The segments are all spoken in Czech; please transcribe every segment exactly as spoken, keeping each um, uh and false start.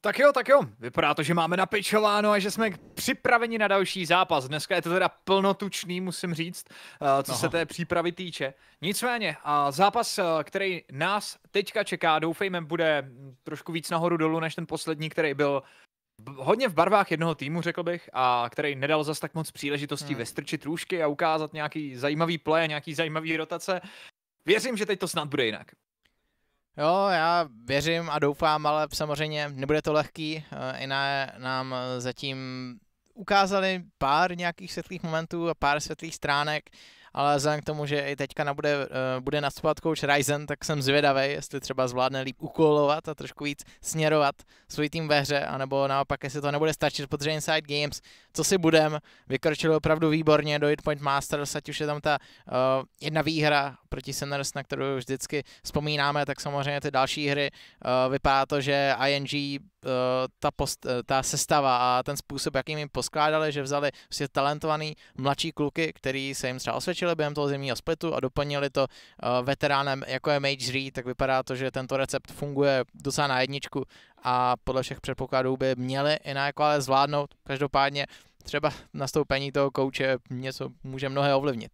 Tak jo, tak jo. Vypadá to, že máme napečováno a že jsme připraveni na další zápas. Dneska je to teda plnotučný, musím říct, co no. se té přípravy týče. Nicméně, zápas, který nás teďka čeká, doufejme, bude trošku víc nahoru dolů než ten poslední, který byl hodně v barvách jednoho týmu, řekl bych, a který nedal zas tak moc příležitostí hmm. vestrčit růžky a ukázat nějaký zajímavý play, nějaký zajímavý rotace. Věřím, že teď to snad bude jinak. Jo, já věřím a doufám, ale samozřejmě nebude to lehký. I na, nám zatím ukázali pár nějakých světlých momentů a pár světlých stránek, ale vzhledem k tomu, že i teďka nabude, bude nastupovat coach Ryzen, tak jsem zvědavý, jestli třeba zvládne líp ukolovat a trošku víc směrovat svůj tým ve hře, anebo naopak, jestli to nebude stačit, protože Inside Games, co si budem, vykročili opravdu výborně do Hitpoint Masters, ať už je tam ta uh, jedna výhra proti Sinners, na kterou vždycky vzpomínáme, tak samozřejmě ty další hry. Uh, vypadá to, že I N G, uh, ta, post, uh, ta sestava a ten způsob, jakým jim poskládali, že vzali vlastně talentovaný mladší kluky, který se jim třeba osvědčili během toho zimního splitu a doplnili to uh, veteránem, jako je Mage Re, tak vypadá to, že tento recept funguje docela na jedničku a podle všech předpokladů by měli i na jako ale zvládnout. Každopádně třeba nastoupení toho kouče něco může mnohé ovlivnit.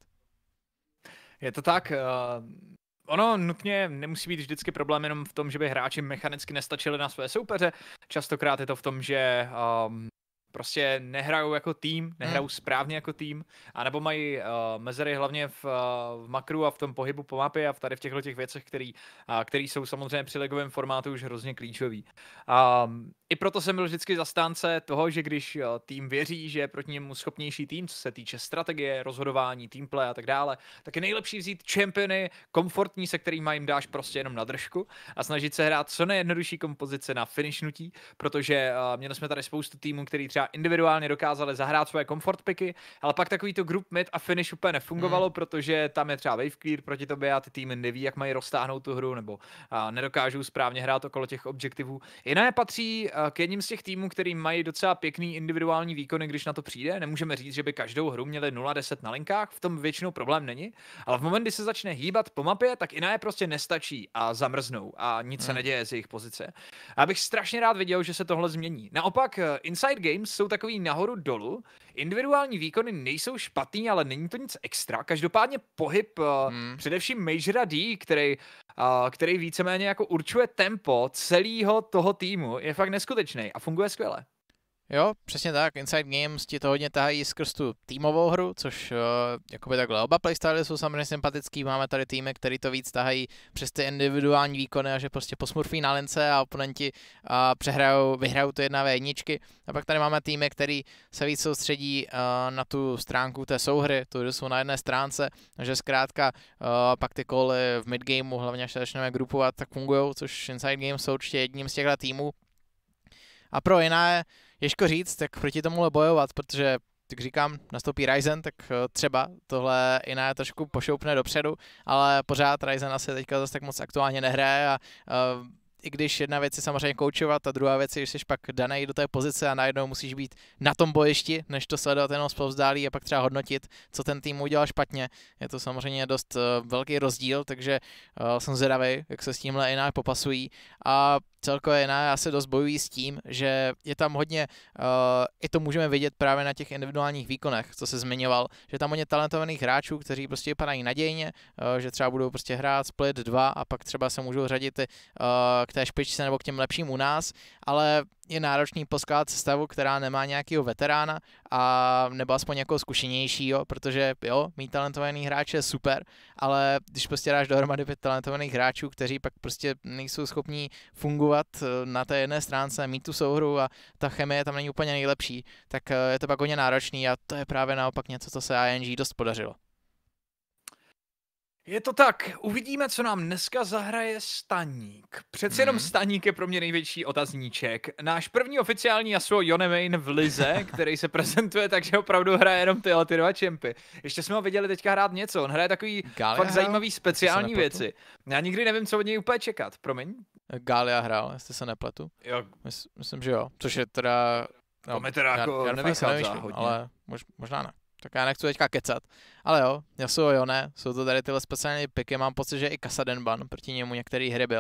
Je to tak, uh, ono nutně nemusí být vždycky problém jenom v tom, že by hráči mechanicky nestačili na své soupeře. Častokrát je to v tom, že um, prostě nehrajou jako tým, nehrajou hmm. správně jako tým, anebo mají uh, mezery hlavně v, uh, v makru a v tom pohybu po mapě a v tady v těchto těch věcech, který, uh, který jsou samozřejmě při ligovém formátu už hrozně klíčový. Um, I proto jsem byl vždycky zastánce toho, že když uh, tým věří, že je proti němu schopnější tým, co se týče strategie, rozhodování, teamplay a tak dále, tak je nejlepší vzít championy komfortní, se kterými jim dáš prostě jenom na držku a snažit se hrát co nejjednodušší kompozice na finishnutí, protože uh, měli jsme tady spoustu týmů, který třeba individuálně dokázali zahrát svoje comfort picky, ale pak takový to group mid a finish úplně nefungovalo, hmm. protože tam je třeba wave clear proti tobě a ty týmy neví, jak mají roztáhnout tu hru, nebo uh, nedokážou správně hrát okolo těch objektivů. Jiné patří uh, k jedním z těch týmů, který mají docela pěkný individuální výkony, když na to přijde. Nemůžeme říct, že by každou hru měli nula deset na linkách, v tom většinou problém není, ale v moment, kdy se začne hýbat po mapě, tak jiné prostě nestačí a zamrznou a nic hmm. se neděje z jejich pozice. A bych strašně rád viděl, že se tohle změní. Naopak uh, Inside Games jsou takový nahoru dolů. Individuální výkony nejsou špatný, ale není to nic extra. Každopádně pohyb uh, hmm. především Majora D, který, uh, který víceméně jako určuje tempo celého toho týmu, je fakt neskutečný a funguje skvěle. Jo, přesně tak. Inside Games ti to hodně tahají skrz tu týmovou hru, což uh, jakoby takhle oba playstyly jsou samozřejmě sympatický. Máme tady týmy, který to víc tahají přes ty individuální výkony a že prostě posmurfí na lince a oponenti uh, přehrajou, vyhrajou ty jedna vé jedničky. A pak tady máme týmy, který se víc soustředí uh, na tu stránku té souhry, to jsou na jedné stránce, že zkrátka uh, pak ty koly v midgameu, hlavně až se začneme grupovat, tak fungujou, což Inside Games jsou určitě jedním z těchto týmů. A pro jiné těžko říct, tak proti tomuhle bojovat, protože, jak říkám, nastoupí Ryzen, tak třeba tohle jiné trošku pošoupne dopředu, ale pořád Ryzen asi teďka zase tak moc aktuálně nehraje a uh, i když jedna věc je samozřejmě koučovat, a druhá věc je, že jsi pak daný do té pozice a najednou musíš být na tom bojišti, než to sledovat jenom zpovzdálí a pak třeba hodnotit, co ten tým udělal špatně. Je to samozřejmě dost uh, velký rozdíl, takže uh, jsem zvědavý, jak se s tímhle jinak popasují a celkově jiná asi dost bojují s tím, že je tam hodně, uh, i to můžeme vidět právě na těch individuálních výkonech, co se zmiňoval, že tam hodně talentovaných hráčů, kteří prostě vypadají nadějně, uh, že třeba budou prostě hrát split dva a pak třeba se můžou řadit uh, k té špičce nebo k těm lepším u nás, ale je náročný poskládat sestavu, která nemá nějakého veterána a nebo aspoň nějakého zkušenějšího, protože jo, mít talentovaný hráč je super, ale když prostě dáš dohromady pět talentovaných hráčů, kteří pak prostě nejsou schopní fungovat na té jedné stránce, mít tu souhru a ta chemie tam není úplně nejlepší, tak je to pak hodně náročný a to je právě naopak něco, co se I N G dost podařilo. Je to tak, uvidíme, co nám dneska zahraje Staník. Přece jenom Staník je pro mě největší otazníček. Náš první oficiální Yasuo Yonemain v lize, který se prezentuje, takže opravdu hraje jenom tyhle ty dva čempy. Ještě jsme ho viděli teďka hrát něco, on hraje takový Galia fakt zajímavý speciální věci. Já nikdy nevím, co od něj úplně čekat, promiň. Galia hrál, jestli se nepletu. Jo. Mys- myslím, že jo, což je teda... No, to mi teda jako nevychází hodně. Ale mož, možná ne. Tak já nechci teďka kecat. Ale jo, Yasuo Yone, jsou to tady tyhle speciální piky, mám pocit, že i Kassaden ban proti němu některý hry byl.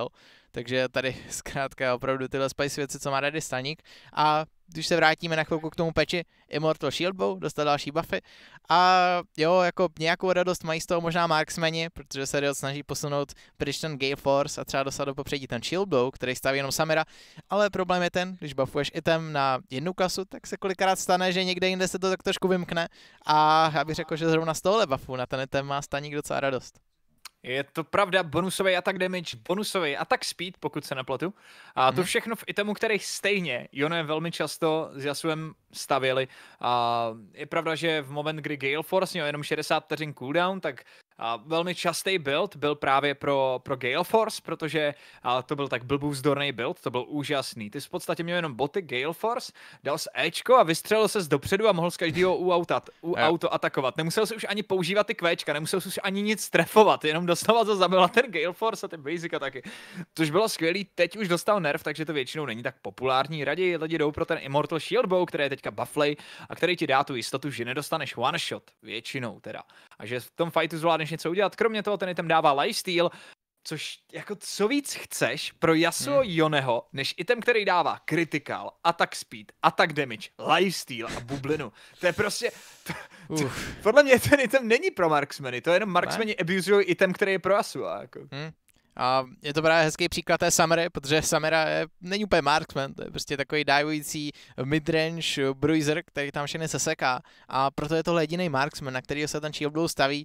takže tady zkrátka opravdu tyhle spicy věci, co má rady Staník. A když se vrátíme na chvilku k tomu peči, Immortal Shield Bow dostal další buffy a jo, jako nějakou radost mají z toho možná marksmeni, protože se Riot snaží posunout Prediction Gale Force a třeba dostat do popředí ten Shield Bow, který staví jenom Samira, ale problém je ten, když buffuješ item na jednu klasu, tak se kolikrát stane, že někde jinde se to tak trošku vymkne a já bych řekl, že zrovna z tohohle buffu na ten item má Staník docela radost. Je to pravda, bonusový attack damage, bonusový attack speed, pokud se nepletu. A to všechno v itemu, který stejně Yone velmi často s Yasuem stavěli. A je pravda, že v moment, kdy Gale Force měl jenom šedesát vteřin cooldown, tak a velmi častý build byl právě pro, pro Gale Force, protože a to byl tak blbůvzdorný build, to byl úžasný. Ty jsi v podstatě měl jenom boty Gale Force, dal jsi Ečko a vystřelil se z dopředu a mohl z každého u-auto atakovat. Nemusel jsi už ani používat ty kvéčka, nemusel jsi už ani nic trefovat, jenom doslova to zabila ten Gale Force a ty basic ataky. Což bylo skvělý, teď už dostal nerf, takže to většinou není tak populární. Raději lidi jdou pro ten Immortal Shield Bow, který je teďka bufflay a který ti dá tu jistotu, že nedostaneš one shot, většinou teda. A že v tom fightu zvládneš něco udělat. Kromě toho ten item dává lifesteal, což jako co víc chceš pro Yasuo hmm. Yoneho, než item, který dává critical, attack speed, attack damage, lifesteal a bublinu. To je prostě... To, to, podle mě ten item není pro marksmeny, to je jenom marksmeni abusují item, který je pro Yasuo. Jako. Hmm. A je to právě hezký příklad té Summery, protože Samira je, není úplně marksman, to je prostě takový divující midrange bruiser, který tam všechny seseká a proto je tohle jediný marksman, na kterýho se ten Shield Blow staví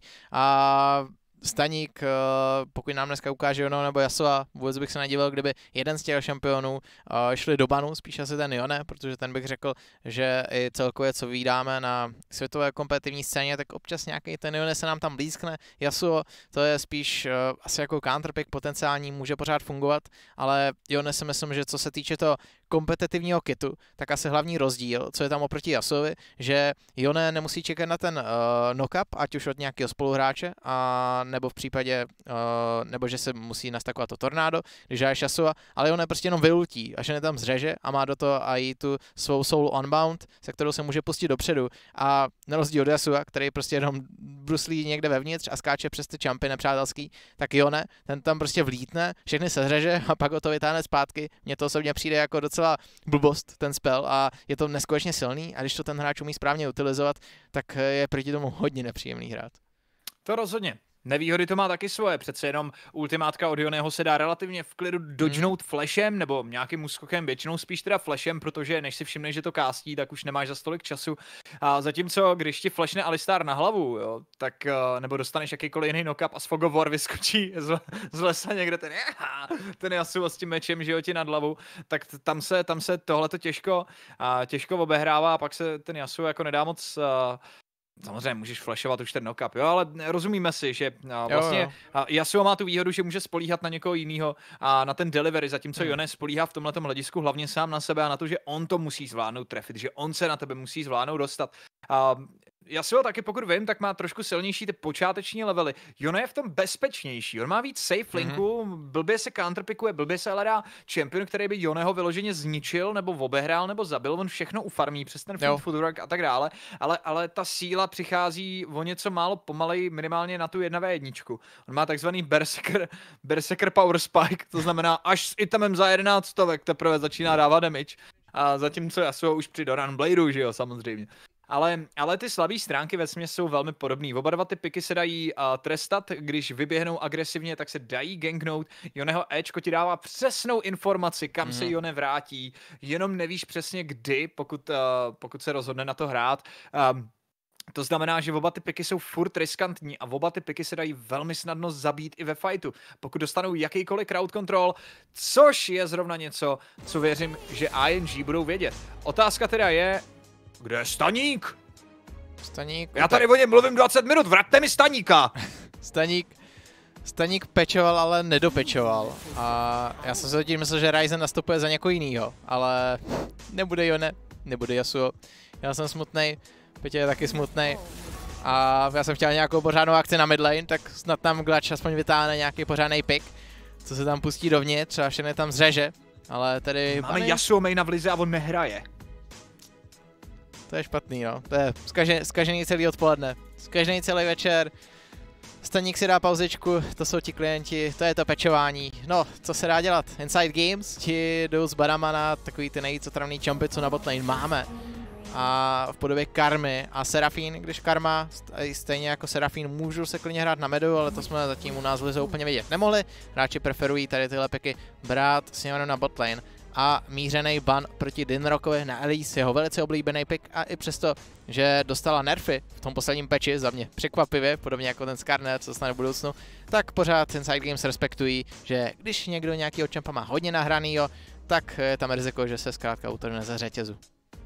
a Staník, pokud nám dneska ukáže Ono nebo Yasuo, vůbec bych se nedivil, kdyby jeden z těch šampionů šli do banu, spíš asi ten Yone, protože ten bych řekl, že i celkově, co vydáme na světové kompetitivní scéně, tak občas nějaký ten Yone se nám tam blízkne. Yasuo, to je spíš asi jako counterpick potenciální, může pořád fungovat, ale Yone si myslím, že co se týče toho kompetitivního kitu, tak asi hlavní rozdíl, co je tam oproti Yasuovi, že Yone nemusí čekat na ten uh, knock-up, ať už od nějakého spoluhráče, a nebo v případě, uh, nebo že se musí nastakovat to tornádo, když hráš Yasuo, ale Yone prostě jenom vylutí, až je tam zřeže a má do toho i tu svou soul unbound, se kterou se může pustit dopředu a na rozdíl od Yasuo, který prostě jenom bruslí někde vevnitř a skáče přes ty jumpy nepřátelský, tak Yone, ten tam prostě vlítne, všechny se zřeže a pak ho to vytáhne zpátky. Mně to osobně přijde jako docela blbost ten spell a je to neskutečně silný a když to ten hráč umí správně utilizovat, tak je proti tomu hodně nepříjemný hrát. To rozhodně. Nevýhody to má taky svoje, přece jenom ultimátka od Yoneho se dá relativně v klidu dodžnout hmm. flashem, nebo nějakým úskokem, většinou spíš teda flashem, protože než si všimneš, že to kástí, tak už nemáš za stolik času. A zatímco, když ti flashne Alistar na hlavu, jo, tak, nebo dostaneš jakýkoliv jiný knock-up a z Fog of War vyskočí z, z lesa někde ten, ten Yasuo s tím mečem, že jo, ti nad hlavu, tak tam se, tam se tohleto těžko, těžko obehrává a pak se ten Yasuo jako nedá moc... Samozřejmě můžeš flashovat už ten knock-up, jo, ale rozumíme si, že a, vlastně jo, jo. Yasuo má tu výhodu, že může spolíhat na někoho jiného a na ten delivery, zatímco hmm. Yone spolíhá v tomhletom hledisku hlavně sám na sebe a na to, že on to musí zvládnout trefit, že on se na tebe musí zvládnout dostat. A Yasuo taky, pokud vím, tak má trošku silnější ty počáteční levely. Yone je v tom bezpečnější, on má víc safe linku, mm-hmm. blbě se counterpickuje, blbě se hledá champion, který by Yoneho vyloženě zničil, nebo obehrál, nebo zabil, on všechno ufarmí přes ten food footwork a tak dále, ale, ale ta síla přichází o něco málo pomalej, minimálně na tu jedna vé jedna. On má takzvaný Berserker, Berserker Power Spike, to znamená, až s itemem za jedenáct stovek teprve začíná dávat damage, a zatímco Yasuo už při Doran Bladeu, že jo, samozřejmě. Ale, ale ty slabé stránky vesměs jsou velmi podobné. Oba dva ty piky se dají uh, trestat, když vyběhnou agresivně, tak se dají gangnout. Yoneho Ečko ti dává přesnou informaci, kam mm. se Yone vrátí, jenom nevíš přesně kdy, pokud, uh, pokud se rozhodne na to hrát. Um, To znamená, že oba ty piky jsou furt riskantní a oba ty piky se dají velmi snadno zabít i ve fightu, pokud dostanou jakýkoliv crowd control, což je zrovna něco, co věřím, že I N G budou vědět. Otázka teda je, kde je Staník? Staník. Já tady o něm mluvím dvacet minut, vraťte mi Staníka! Staník. Staník pečoval, ale nedopečoval. A já jsem se tím myslel, že Ryzen nastupuje za někoho jinýho, ale nebude Yone, nebude Yasuo. Já jsem smutnej, Petě je taky smutnej. A já jsem chtěl nějakou pořádnou akci na midlane, tak snad tam Glutch aspoň vytáhne nějaký pořádný pick, co se tam pustí dovnitř, třeba všechny tam zřeže. Ale tady... Máme pane... Yasuo maina v lize a on nehraje. To je špatný, no. To je zkažený, zkažený celý odpoledne. Zkažený celý večer. Staník si dá pauzičku, to jsou ti klienti, to je to pečování. no, co se dá dělat? Inside Games, ti jdou s barama na takový ty nejvíc otravný jumpy, co na botlane máme. A v podobě Karmy a Serafín, když Karma, stejně jako Serafín, můžou se klidně hrát na medu, ale to jsme zatím u nás v lize úplně vidět nemohli. Hráči preferují tady tyhle piky brát směrem na botlane. A mířený ban proti Dinrockovi na Elise, jeho velice oblíbený pick, a i přesto, že dostala nerfy v tom posledním patchi, za mě překvapivě, podobně jako ten Skarner, co se stane v budoucnu, tak pořád Inside Games respektují, že když někdo nějakýho čempa má hodně nahranýho, tak je tam riziko, že se zkrátka utrhne ze řetězu.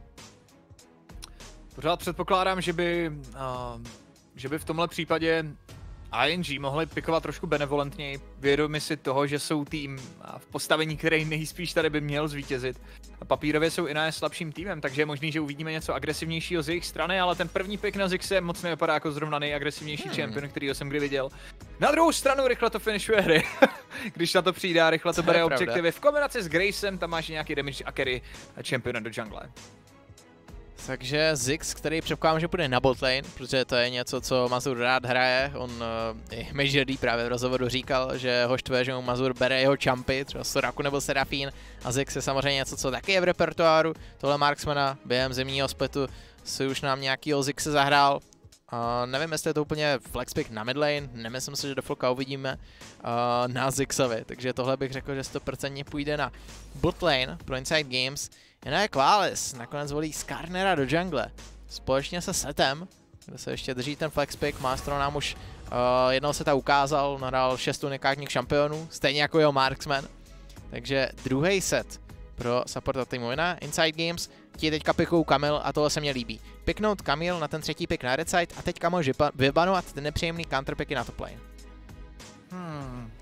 Pořád předpokládám, že by, uh, že by v tomhle případě I N G mohli pikovat trošku benevolentněji, vědomi si toho, že jsou tým v postavení, který nejspíš tady by měl zvítězit. A papírově jsou i na slabším týmem, takže je možný, že uvidíme něco agresivnějšího z jejich strany, ale ten první pick na Zixe moc nevypadá jako zrovna nejagresivnější hmm. champion, kterýho jsem kdy viděl. Na druhou stranu rychle to finišuje hry, když na to přijde, rychle to bere objektivy. V kombinaci s Gracem tam máš nějaký damage a carry championa do jungle. Takže Ziggs, který předpokládám, že půjde na botlane, protože to je něco, co Mazur rád hraje. On uh, i Major D právě v rozhovoru říkal, že ho štve, že mu Mazur bere jeho chumpy, třeba Soraku nebo Serafín, a Ziggs je samozřejmě něco, co taky je v repertoáru. Tohle Marksmana během zimního splitu si už nám nějakýho Ziggse zahrál. Uh, nevím, jestli je to úplně flexpick na midlane, nemyslím si, že do Floka uvidíme uh, na Ziggsovi, takže tohle bych řekl, že sto procent půjde na botlane pro Inside Games. Jinak Qualis nakonec volí Skarnera do jungle, společně se Setem, kde se ještě drží ten flexpick. Maestro nám už uh, jednoho seta ukázal, nadal šest unikátních šampionů, stejně jako jeho Marksman. Takže druhý set pro supporta týmu na Inside Games, ti teďka pikují Camille a tohle se mně líbí. Piknout Camille na ten třetí pick na red side a teďka může vybanovat ten nepříjemný counterpicky na top lane. Hmm.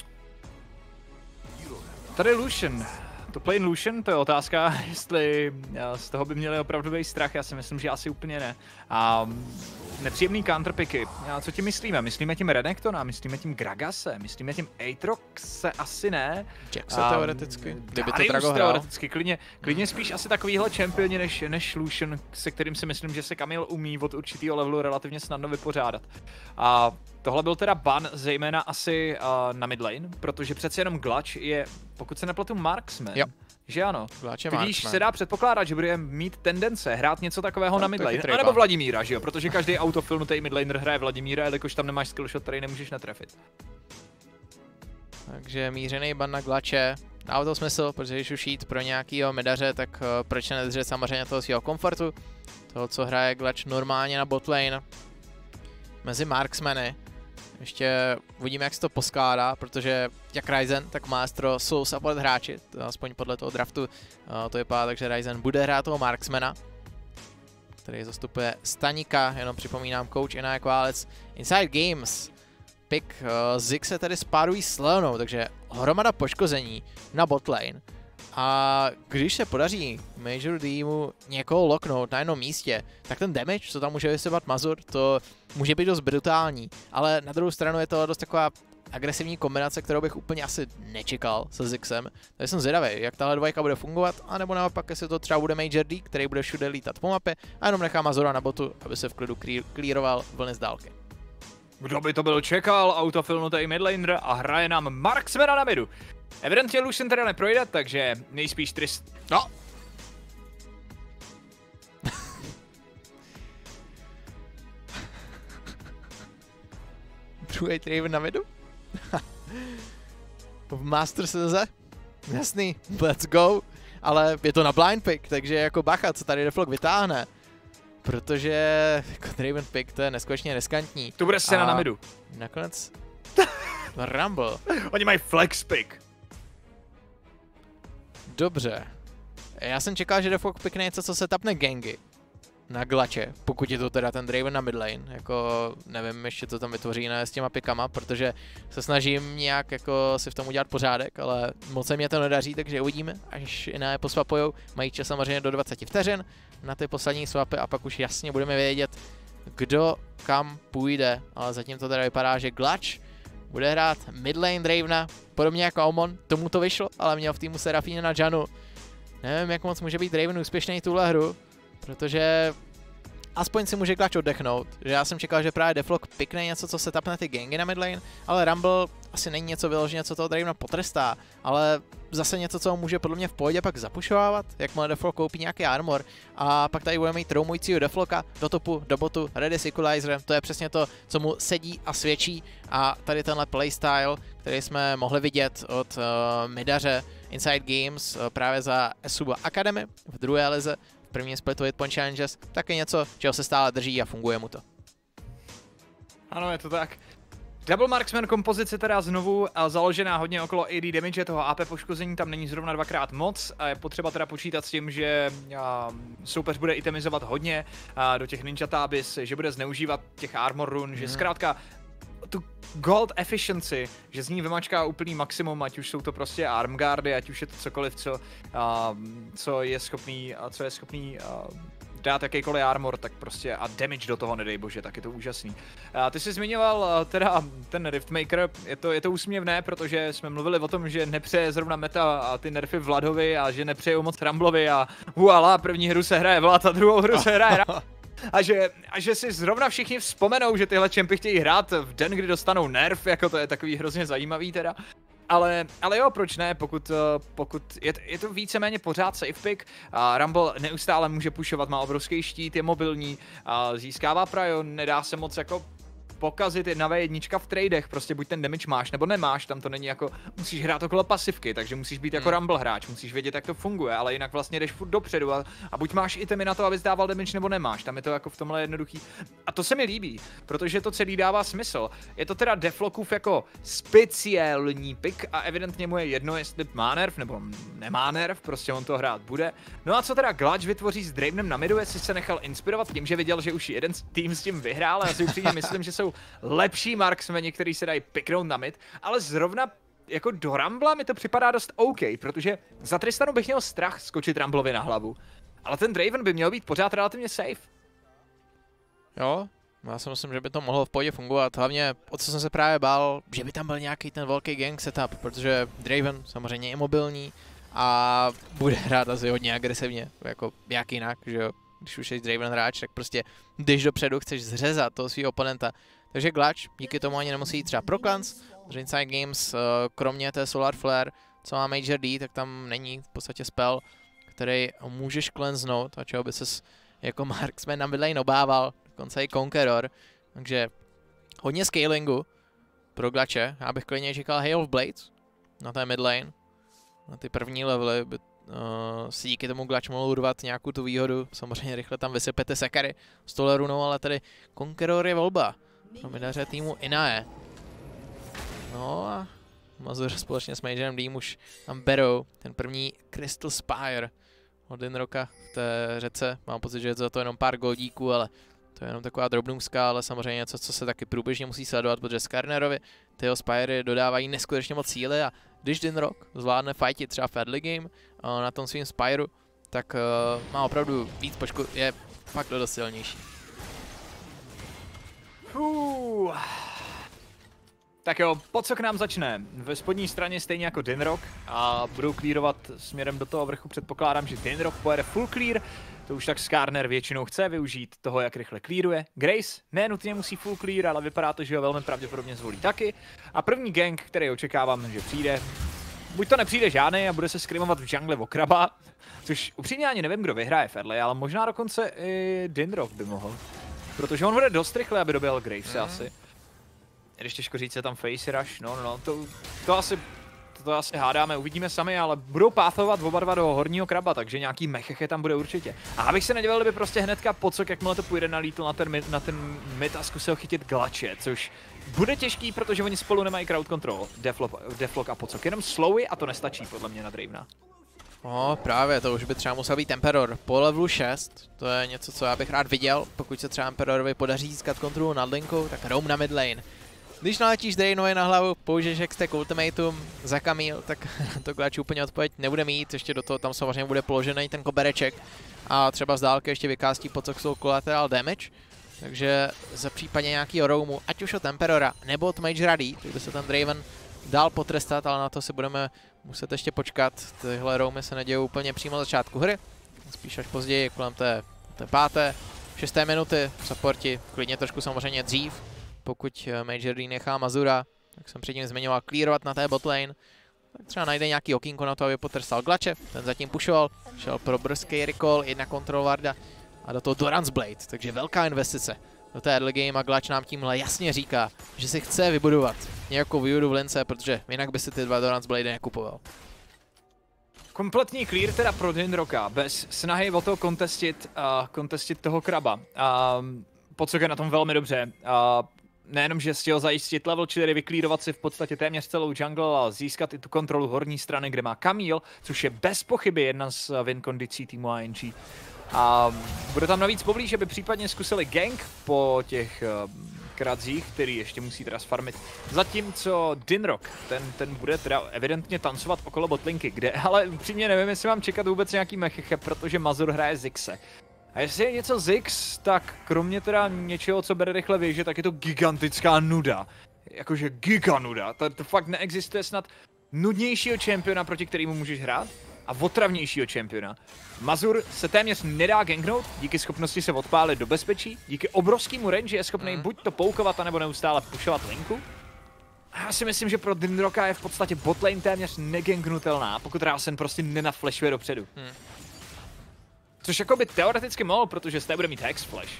Tady Lucian. To plane Lucian, to je otázka, jestli z toho by měli opravdový strach, já si myslím, že asi úplně ne. A nepříjemný counterpicky, a co tím myslíme? Myslíme tím Renektona, myslíme tím Gragase, myslíme tím Aatroxe, asi ne. Jackse teoreticky, kdyby to Drago hrál. Teoreticky, klidně, klidně spíš asi takovýhle championi než, než Lucian, se kterým si myslím, že se Camille umí od určitého levelu relativně snadno vypořádat. A tohle byl teda ban zejména asi uh, na midlane, protože přece jenom Glutch je, pokud se nepletu, Marksman. Jo. Že ano. Tudíž se dá předpokládat, že bude mít tendence hrát něco takového no, na midlane. A nebo Vladimíra, že jo? Protože každý autofilnutý midlaner hraje Vladimíra, jelikož tam nemáš skillshot, který nemůžeš netrefit. Takže mířený ban na Glutche. Dává to smysl, protože když už jít pro nějakýho midaře, tak uh, proč nedržet samozřejmě toho svého komfortu. Toho, co hraje Glutch normálně na botlane. Mezi Marksmany. Ještě uvidíme, jak se to poskládá, protože jak Ryzen, tak Maestro jsou support hráči, aspoň podle toho draftu to vypadá, takže Ryzen bude hrát toho Marksmana, který zastupuje Stanika, jenom připomínám, coach Ina Qualis. Inside Games, pick uh, Ziggs se tady spárují s Leonou, takže hromada poškození na botlane. A když se podaří Major Dmu někoho locknout na jednom místě, tak ten damage, co tam může vysypat Mazur, to může být dost brutální. Ale na druhou stranu je to dost taková agresivní kombinace, kterou bych úplně asi nečekal se Ziggsem. Takže jsem zvědavý, jak tahle dvojka bude fungovat, anebo naopak, jestli to třeba bude Major D, který bude všude lítat po mapě a jenom nechá Mazura na botu, aby se v klidu clearoval vlny z dálky. Kdo by to byl čekal, autofilnutý midlaner a hraje nám Marksmana na midu. Evidentně Lucian teda neprojde, takže nejspíš trist... No! Druhý Draven na midu? V Masters seze? Jasný, let's go. Ale je to na blind pick, takže jako bacha, co tady Deflog vytáhne. Protože jako Draven pick, to je neskutečně riskantní. To bude scéna na midu. Nakonec... Rumble. Oni mají flex pick. Dobře. Já jsem čekal, že Deflog pikne něco, co se tapne gangy na Glutche, pokud je to teda ten Draven na midlane, jako nevím ještě, co tam vytvoří ne, s těma pikama, protože se snažím nějak jako si v tom udělat pořádek, ale moc se mě to nedaří, takže uvidíme, až jiné poswapujou, mají čas samozřejmě do dvacet vteřin na ty poslední swapy a pak už jasně budeme vědět, kdo kam půjde, ale zatím to teda vypadá, že Glutch bude hrát midlane Dravena, podobně jako Omon, tomu to vyšlo, ale měl v týmu Serafína na Janu. Nevím, jak moc může být Draven úspěšný tuhle hru, protože aspoň si může Glutch oddechnout, že já jsem čekal, že právě Deflog pikne něco, co se tapne ty gangy na midlane, ale Rumble asi není něco vyloženě, co toho Dravena potrestá, ale zase něco, co může podle mě v pohodě pak zapušovávat, jakmile Deflok koupí nějaký armor a pak tady budeme mít roumujícího Defloka do topu, do botu, ready s equalizerem, to je přesně to, co mu sedí a svědčí a tady tenhle playstyle, který jsme mohli vidět od uh, Midaře Inside Games uh, právě za Esuba Academy v druhé lize, v první Split Weight Point Challenges, taky něco, čeho se stále drží a funguje mu to. Ano, je to tak. Double Marksman kompozice teda znovu založená hodně okolo A D damage, toho A P poškození tam není zrovna dvakrát moc a je potřeba teda počítat s tím, že soupeř bude itemizovat hodně do těch Ninja Tabis, že bude zneužívat těch armor run, mm. že zkrátka tu gold efficiency, že z ní vymačká úplný maximum, ať už jsou to prostě armguardy, ať už je to cokoliv, co, co je schopný, co je schopný dát jakýkoliv armor, tak prostě a damage do toho, nedej bože, tak je to úžasný. A ty jsi zmiňoval teda ten Riftmaker, je to, je to úsměvné, protože jsme mluvili o tom, že nepřeje zrovna meta a ty nerfy Vladovi a že nepřejou moc Rumblovi a huala, první hru se hraje Vlad a druhou hru se hraje Rumble. A že, a že si zrovna všichni vzpomenou, že tyhle čempy chtějí hrát v den, kdy dostanou nerf, jako to je takový hrozně zajímavý teda. Ale, ale jo, proč ne, pokud, pokud je, je to víceméně pořád safe pick, a Rumble neustále může pushovat, má obrovský štít, je mobilní, a získává prio, nedá se moc jako pokazit jedna v jedna v tradech, prostě buď ten damage máš nebo nemáš, tam to není jako, musíš hrát okolo pasivky, takže musíš být jako hmm. Rumble hráč, musíš vědět, jak to funguje, ale jinak vlastně jdeš furt dopředu a, a buď máš itemy na to, abys dával damage, nebo nemáš, tam je to jako v tomhle jednoduchý. A to se mi líbí, protože to celý dává smysl. Je to teda Deflokův jako speciální pick a evidentně mu je jedno, jestli má nerf nebo nemá nerf, prostě on to hrát bude. No a co teda Glutch vytvoří s Dravenem na midu, jestli se nechal inspirovat tím, že viděl, že už jeden tým s tím vyhrál, a já si upřímně myslím, že jsou lepší marksmeni, který se dají piknout na mid, ale zrovna jako do Rumbla mi to připadá dost OK, protože za Tristanu bych měl strach skočit Rumblovi na hlavu, ale ten Draven by měl být pořád relativně safe. Jo, já si myslím, že by to mohlo v pohodě fungovat, hlavně o co jsem se právě bál, že by tam byl nějaký ten velký gang setup, protože Draven samozřejmě je mobilní a bude hrát asi hodně agresivně, jako jak jinak, že jo. Když už jsi Draven hráč, tak prostě jdeš dopředu, chceš zřezat toho svého oponenta. Takže Glutch díky tomu ani nemusí jít třeba pro Clans, protože Inside Games, kromě té Solar Flare, co má Major D, tak tam není v podstatě spell, který můžeš cleansnout, a čeho by ses jako marksman na midlane obával, dokonce i Conqueror. Takže hodně scalingu pro Glutche, já bych klidně říkal Hail of Blades na té midlane. Na ty první levely by Uh, si díky tomu Glutch mohl urvat nějakou tu výhodu, samozřejmě rychle tam vysypete Sakary s tohle runou, ale tady Conqueror je volba pro midaře týmu Inae. No a Mazur společně s Majorem D už tam berou ten první Crystal Spire od Dinroka v té řece. Mám pocit, že je za to jenom pár goldíků, ale to je jenom taková drobnůzka, ale samozřejmě něco, co se taky průběžně musí sledovat, protože Skarnerovi tyho Spiry dodávají neskutečně moc síly a když Dinrok zvládne fightit třeba v early game uh, na tom svým Spyru, tak uh, má opravdu víc počku, je fakt dost silnější. Uh. Tak jo, po co k nám začne? Ve spodní straně stejně jako Dinrok a budou clearovat směrem do toho vrchu, předpokládám, že Dinrok pojede full clear. To už tak Skarner většinou chce využít toho, jak rychle clearuje. Grace ne nutně musí full clear, ale vypadá to, že ho velmi pravděpodobně zvolí taky. A první gang, který očekávám, že přijde, buď to nepřijde žádný a bude se skrimovat v jungle Okraba, což upřímně ani nevím, kdo vyhraje v early, ale možná dokonce i Dinrok by mohl. Protože on bude dost rychle, aby doběhl Graves mm. asi. Když těžko říct, je tam face rush, no, no, no, to, to asi... To asi hádáme, uvidíme sami, ale budou páthovat oba dva do horního kraba, takže nějaký mecheche tam bude určitě. A abych se nedělal, kdyby prostě hnedka pocok, jakmile to půjde na lítl na ten, na ten mid a zkusil chytit Glutche, což bude těžký, protože oni spolu nemají crowd control, Deflok, Deflok a pocok, jenom slowy a to nestačí podle mě na Dravena. No právě, to už by třeba musel být Emperor po levelu šest, to je něco, co já bych rád viděl, pokud se třeba Emperorovi podaří získat kontrolu nad linkou, tak roam na mid lane. Když naletíš Drainovi na hlavu, použiješ Hextech Ultimatum za Camille, tak to Glutch úplně odpověď nebude mít, ještě do toho tam samozřejmě bude položený ten kobereček a třeba z dálky ještě vykástí pocok jsou collateral damage, takže za případně nějakýho roamu, ať už od Emperora nebo od Majora D, tak by se ten Draven dál potrestat, ale na to si budeme muset ještě počkat, tyhle roamy se nedějou úplně přímo na začátku hry, spíš až později kolem té, té páté, šesté minuty, supporti, klidně trošku samozřejmě dřív. Pokud Major D nechá Mazura jak jsem předtím zmiňoval, clearovat na té botlane. Tak třeba najde nějaký okýnko na to, aby potrstal Glače. Ten zatím pushoval, šel pro brzký recall, jedna kontrol Warda a do toho Doran's Blade, takže velká investice do té early game a Glač nám tímhle jasně říká, že si chce vybudovat nějakou výhodu v lince, protože jinak by si ty dva Doran's Blade nekupoval. Kompletní clear teda pro Dinroka, bez snahy o to kontestit, uh, kontestit toho kraba. Uh, Pocok je na tom velmi dobře. Uh, nejenom, že chtěl zajistit level čtyři, vyklírovat si v podstatě téměř celou jungle a získat i tu kontrolu horní strany, kde má Camille, což je bez pochyby jedna z win kondicí týmu I N G. A bude tam navíc poblíž, aby případně zkusili gank po těch uh, kradzích, který ještě musí teda sfarmit. Zatímco Dinrok, ten, ten bude teda evidentně tancovat okolo botlinky, kde ale upřímně nevím, jestli mám čekat vůbec nějaký mecheche, protože Mazur hraje Zixe. A jestli je něco Zix, tak kromě teda něčeho, co bere rychle věže, tak je to gigantická nuda. Jakože giga nuda. To, to fakt neexistuje snad nudnějšího čempiona, proti kterému můžeš hrát, a otravnějšího čempiona. Mazur se téměř nedá gangnout, díky schopnosti se odpálit do bezpečí, díky obrovskému range je schopný mm. buď to poukovat, anebo neustále pushovat linku. A já si myslím, že pro Dinroka je v podstatě botlane téměř negangnutelná, pokud Rasen prostě nenaflashuje dopředu. Mm. Což jako by teoreticky mohl, protože zde bude mít Hex Flash.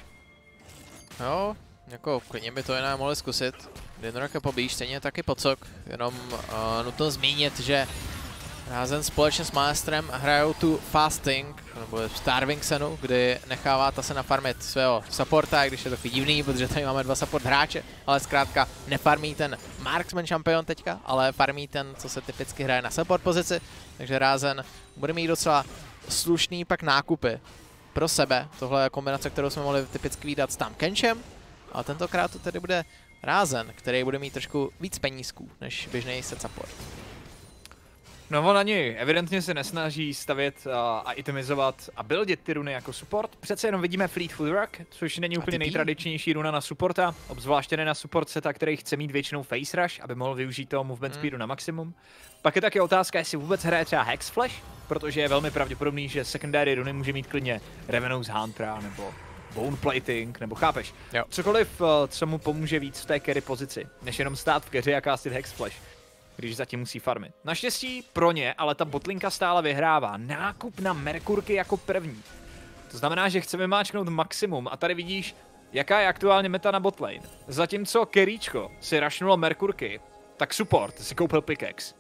Jo, jako klidně by to jinak mohli zkusit. Dinroka pobíš, stejně taky Pocok, jenom uh, nutno zmínit, že Rasen společně s Maestrem hrajou tu Fasting, nebo Starving Senu, kdy nechává ta se nafarmit svého supporta, když je to takový divný, protože tady máme dva support hráče, ale zkrátka nefarmí ten Marksman šampion teďka, ale farmí ten, co se typicky hraje na support pozici, takže Rasen bude mít docela slušný pak nákupy pro sebe. Tohle je kombinace, kterou jsme mohli typicky vydat s Tam Kenchem, a tentokrát to tedy bude Rasen, který bude mít trošku víc penízků než běžný set support. No on ani evidentně se nesnaží stavět a, a itemizovat a buildit ty runy jako support. Přece jenom vidíme Fleetfoot Work, což není úplně nejtradičnější runa na supporta, obzvláště ne na support seta, který chce mít většinou face rush, aby mohl využít toho movement speedu mm. na maximum. Pak je taky otázka, jestli vůbec hraje třeba Hex Flash, protože je velmi pravděpodobný, že secondary runy může mít klidně Revenue's Huntera nebo Bone Plating, nebo chápeš? Jo. Cokoliv, co mu pomůže víc v té carry pozici, než jenom stát v keři a castit Hex Flash, když zatím musí farmit. Naštěstí pro ně, ale ta botlinka stále vyhrává. Nákup na Merkurky jako první. To znamená, že chceme máčknout maximum a tady vidíš, jaká je aktuálně meta na botlane. Zatímco Keríčko si rushnulo Merkurky, tak support si koupil pickaxe.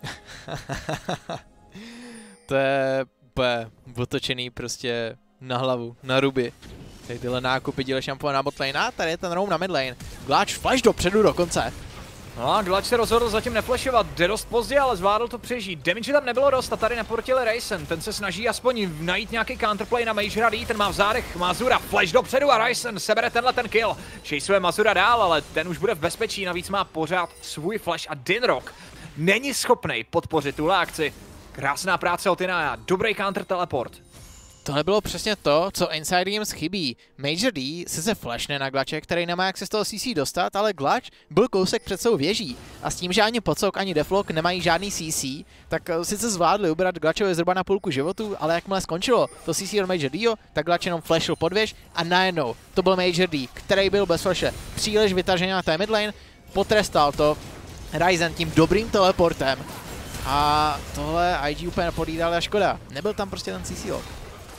To je úplně otočený prostě na hlavu, na ruby. Tady tyhle nákupy díle šampona na botlane a tady je ten roam na midlane. Glač flash dopředu dokonce. No a Glač se rozhodl zatím neflashovat, jde dost pozdě, ale zvládl to přežít. Damage tam nebylo dost a tady naportili Ryzen, ten se snaží aspoň najít nějaký counterplay na Majora D, ten má v zádech Mazura, flash dopředu a Ryzen sebere tenhle ten kill. Chaseuje Mazura dál, ale ten už bude v bezpečí, navíc má pořád svůj flash a Dinrok není schopný podpořit tuhle akci. Krásná práce od Inaya, dobrý counter teleport. Tohle bylo přesně to, co Inside Games chybí. Major D sice flashne na Glače, který nemá jak se z toho C C dostat, ale Glač byl kousek před svou věží. A s tím, že ani Pocok, ani Deflok nemají žádný C C, tak sice zvládli ubrat Glačovi zhruba na půlku životu, ale jakmile skončilo to C C od Major Dio, tak Glač jenom flashil pod věž a najednou to byl Major D, který byl bez flashe příliš vytažený na té midlane, potrestal to Ryzen tím dobrým teleportem. A tohle I G úplně nepodídal a škoda. Nebyl tam prostě ten C C lock.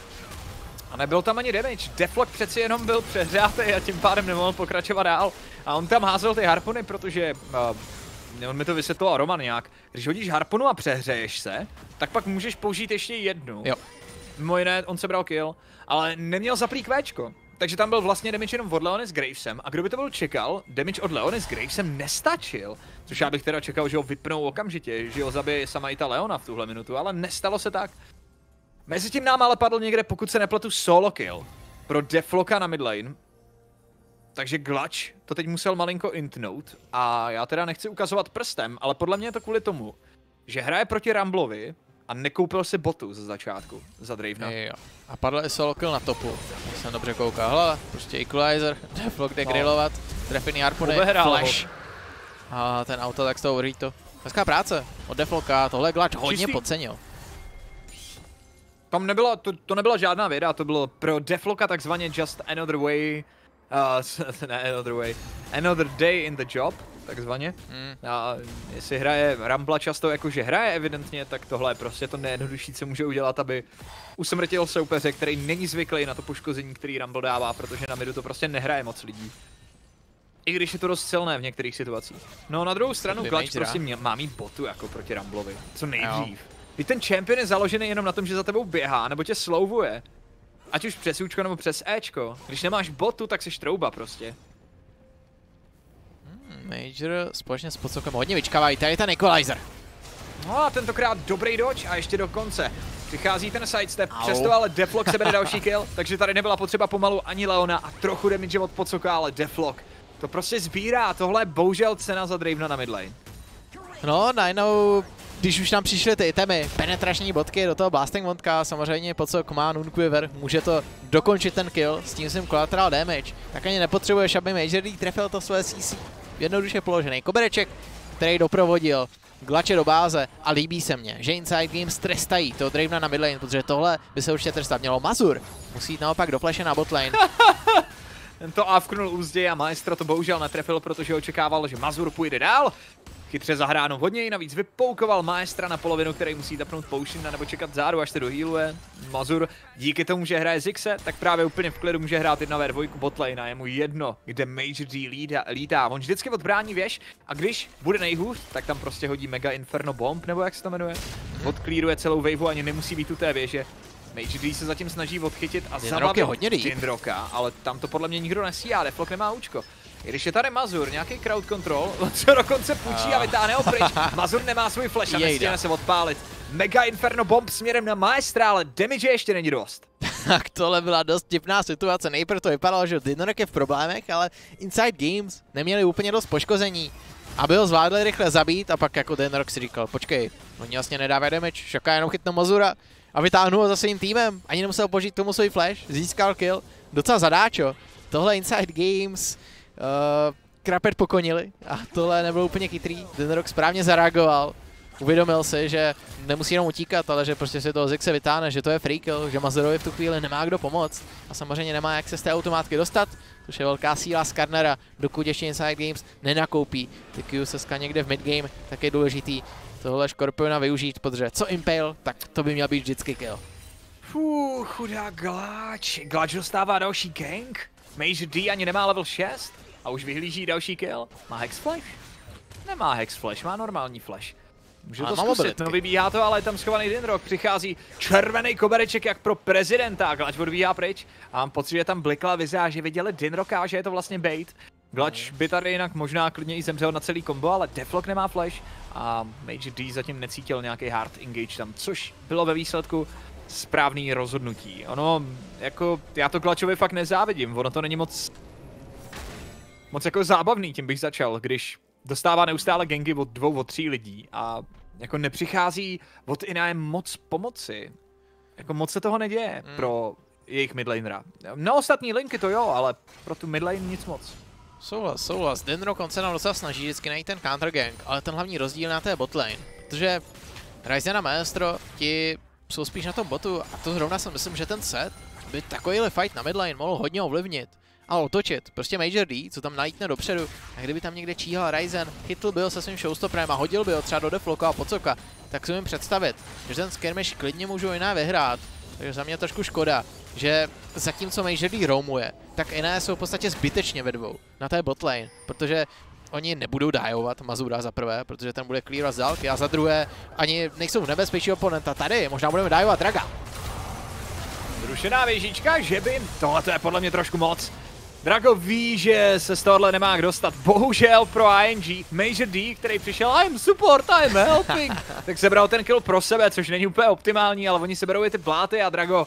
A nebyl tam ani damage, Deflok přeci jenom byl přehřátý a tím pádem nemohl pokračovat dál. A on tam házel ty harpony, protože, uh, on mi to vysvětloval Roman nějak, když hodíš harponu a přehřeješ se, tak pak můžeš použít ještě jednu. Jo. Mimo jiné, on se bral kill, ale neměl zaplý kvéčko. Takže tam byl vlastně damage jenom od Leony s Gravesem a kdo by to byl čekal, damage od Leony s Gravesem nestačil. Což já bych teda čekal, že ho vypnou okamžitě, že ho zabije sama i ta Leona v tuhle minutu, ale nestalo se tak. Mezitím nám ale padl někde, pokud se nepletu, solo kill pro Defloka na midlane. Takže Glač to teď musel malinko intnout a já teda nechci ukazovat prstem, ale podle mě je to kvůli tomu, že hraje proti Ramblovi a nekoupil si botu ze začátku za Dravena. Jo. A padl i solo kill na topu, když jsem dobře koukal. Hele, prostě Equalizer, Deflok jde no. grillovat, trefený harpony, flash. A ten auto tak z toho uří to. Hezká práce od Defloka, tohle Glač hodně Čistý. podcenil. Tam nebyla, to, to nebyla žádná věda, to bylo pro Defloka takzvaně just another way Uh, ne, another way. Another day in the job, takzvaně. Mm. A jestli hraje Rambla často jakože hraje evidentně, tak tohle je prostě to nejjednodušší, co může udělat, aby usmrtil soupeře, který není zvyklý na to poškození, který Rumble dává, protože na midu to prostě nehraje moc lidí. I když je to dost silné v některých situacích. No na druhou stranu Glutch prostě mě, má mít botu jako proti Rumblovi, co nejdřív. Když ten champion je založený jenom na tom, že za tebou běhá, nebo tě slowuje. Ať už přes účko nebo přes Ečko. Když nemáš botu, tak jsi trouba prostě. Hmm, Major společně s Pocokem hodně vyčkávají, tady je ten equalizer. No a tentokrát dobrý dodge a ještě do konce. Přichází ten sidestep, přesto ale Deflock se bere další kill, takže tady nebyla potřeba pomalu ani Leona a trochu damage od Pocoka, ale Deflock to prostě sbírá, tohle je bohužel cena za Dravena na midlane. No, najednou, když už tam přišly ty itemy, penetrační bodky do toho Blasting Wandka, samozřejmě Pocok má Noonquiver, může to dokončit ten kill, s tím jsem collateral damage, tak ani nepotřebuješ, aby Major D trefil to své C C. Jednoduše položený kobereček, který doprovodil Glutche do báze a líbí se mně, že Inside Games trestají toho Dravena na midlane, protože tohle by se určitě trestat mělo. Mazur musí jít naopak do flashe na botlane. Ten to avknul úzději a Maestro to bohužel netrefil, protože očekával, že Mazur půjde dál. Chytře zahráno hodně, navíc vypoukoval Maestra na polovinu, který musí tapnout potion nebo čekat zádu, až se dohealuje. Mazur díky tomu, že hraje Zixe, tak právě úplně v klidu může hrát jedna vé dva botlane a je mu jedno, kde Major D lítá, lítá. On vždycky odbrání věž a když bude nejhůř, tak tam prostě hodí Mega Inferno Bomb, nebo jak se to jmenuje. Odklíruje celou waveu, ani nemusí být u té věže. Major D se zatím snaží odchytit a zabavit Dindroka, ale tam to podle mě nikdo nesíhá, Deflock nemá účko. I když je tady Mazur, nějaký crowd control, co dokonce půjčí a vytáhne ho pryč. Mazur nemá svůj flash a nestíhne se odpálit. Mega Inferno Bomb směrem na Maestra, ale damage ještě není dost. Tak tohle byla dost tipná situace, nejprve to vypadalo, že Dindrok je v problémech, ale Inside Games neměli úplně dost poškození, aby ho zvládli rychle zabít a pak jako Dindrok si říkal, počkej, oni vlastně nedávají damage, šaká jenom chytnou Mazura a vytáhnu ho za svým týmem, ani nemusel použít tomu svůj flash, získal kill, docela zadáčo. Tohle Inside Games Uh, krapet pokonili a tohle nebylo úplně chytrý. Dindrok správně zareagoval, uvědomil si, že nemusí jenom utíkat, ale že prostě si toho Zixe vytáhne, že to je free kill, že Mazurovi v tu chvíli nemá kdo pomoct a samozřejmě nemá jak se z té automátky dostat, což je velká síla Skarnera, dokud ještě Inside Games nenakoupí ty Q S S někde v midgame, tak je důležitý tohle Scorpiona využít, protože co Impale, tak to by měl být vždycky kill. Fuh, chudá Glutch. Glutch dostává další gank. Major D ani nemá level šest a už vyhlíží další kill. Má Hex Flash? Nemá Hex Flash, má normální flash. Může to zkusit, no vybíhá to, ale je tam schovaný Dindrok. Přichází červený kobereček jak pro prezidenta. Glutch odbíhá pryč a mám pocit, že tam blikla vize, že viděli Dindroka, že je to vlastně bait. Glutch by tady jinak možná klidně i zemřel na celý kombo, ale Deflock nemá flash a Major D zatím necítil nějaký hard engage tam, což bylo ve výsledku správný rozhodnutí. Ono, jako, já to Glutchovi fakt nezávidím, ono to není moc, moc jako zábavný, tím bych začal, když dostává neustále gangy od dvou, od tří lidí a jako nepřichází od Inae moc pomoci. Jako moc se toho neděje mm. pro jejich midlanera. Na ostatní linky to jo, ale pro tu midlane nic moc. Souhlas, souhlas. Dindrok on se nám docela snaží vždycky najít ten counter gang, ale ten hlavní rozdíl na té botlane, protože Ryzen a Maestro ti jsou spíš na tom botu a to zrovna si myslím, že ten set by takovýhle fight na midlane mohl hodně ovlivnit a otočit. Prostě Major D, co tam nalítne dopředu a kdyby tam někde číhal Ryzen, chytl by ho se svým showstopperem a hodil by ho třeba do Deflocka a Pocoka, tak si umím představit, že ten skirmish klidně můžou jiná vyhrát. Takže za mě trošku škoda, že zatímco Major D roamuje, tak jiné jsou v podstatě zbytečně ve dvou na té botlane, protože oni nebudou dajovat Mazura za prvé, protože ten bude clearovat z dálky a za druhé ani nejsou v nebezpečí oponenta. Tady možná budeme dajovat Draga. Zrušená věžička, že by, tohle je podle mě trošku moc. Drago ví, že se z tohohle nemá jak dostat. Bohužel pro I N G, Major D, který přišel, I'm support, I'm helping, tak sebral ten kill pro sebe, což není úplně optimální, ale oni seberou i ty bláty a Drago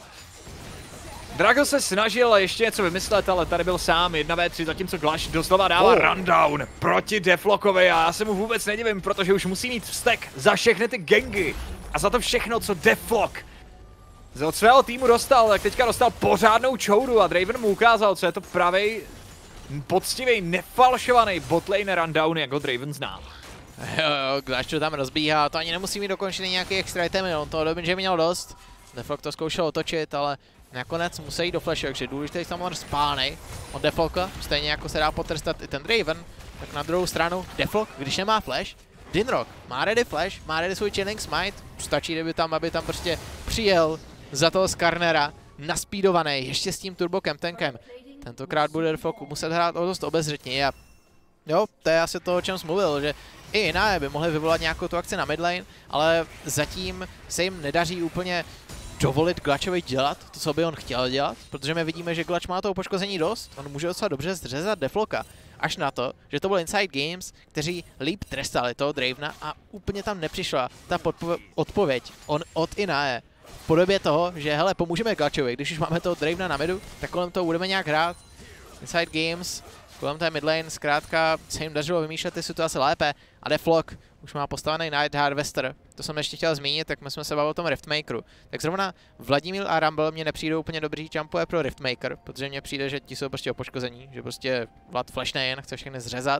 Drago se snažil ještě něco vymyslet, ale tady byl sám, jedna vé tři, zatímco Glutch doslova dává oh. rundown proti Deflockovi a já se mu vůbec nedivím, protože už musí mít vztek za všechny ty gangy a za to všechno, co Deflock od svého týmu dostal, tak teďka dostal pořádnou čoudu a Draven mu ukázal, co je to pravej, poctivý, nefalšovaný botlane rundown, jak ho Draven zná. Jo, jo, Glutch to tam rozbíhá, to ani nemusí mít dokončený nějaký extra itemy, on toho dobře měl dost. Deflock to zkoušel otočit, ale nakonec musí do flashe, takže důležitý samozřejmě spánej od Defloka, stejně jako se dá potrestat i ten Draven, tak na druhou stranu Deflok, když nemá flash, Dinrock má ready flash, má ready svůj chilling smite, stačí, kdyby tam, aby tam prostě přijel za toho Skarnera, naspídovaný, ještě s tím turbo Kemptenkem. Tentokrát bude Deflok muset hrát o dost obezřetně a jo, to je asi to, o čem jsem mluvil, že i jiné by mohli vyvolat nějakou tu akci na midlane, ale zatím se jim nedaří úplně dovolit Glutchovi dělat to, co by on chtěl dělat, protože my vidíme, že Glutch má toho poškození dost, on může docela dobře zřezat Defloka, až na to, že to byl Inside Games, kteří líp trestali toho Dravena a úplně tam nepřišla ta odpověď on od Inae. V podobě toho, že hele, pomůžeme Glutchovi, když už máme toho Dravena na midu, tak kolem toho budeme nějak hrát. Inside Games, kolem té midlane, zkrátka se jim dařilo vymýšlet ty situace lépe a Deflok už má postavený Night Harvester. To jsem ještě chtěl zmínit, tak my jsme se bavili o tom Riftmakeru. Tak zrovna Vladimír a Rumble mě nepřijdou úplně dobrý jumpuje pro Riftmaker, protože mně přijde, že ti jsou prostě o poškození, že prostě Vlad flashne jen, chce všechny zřezat.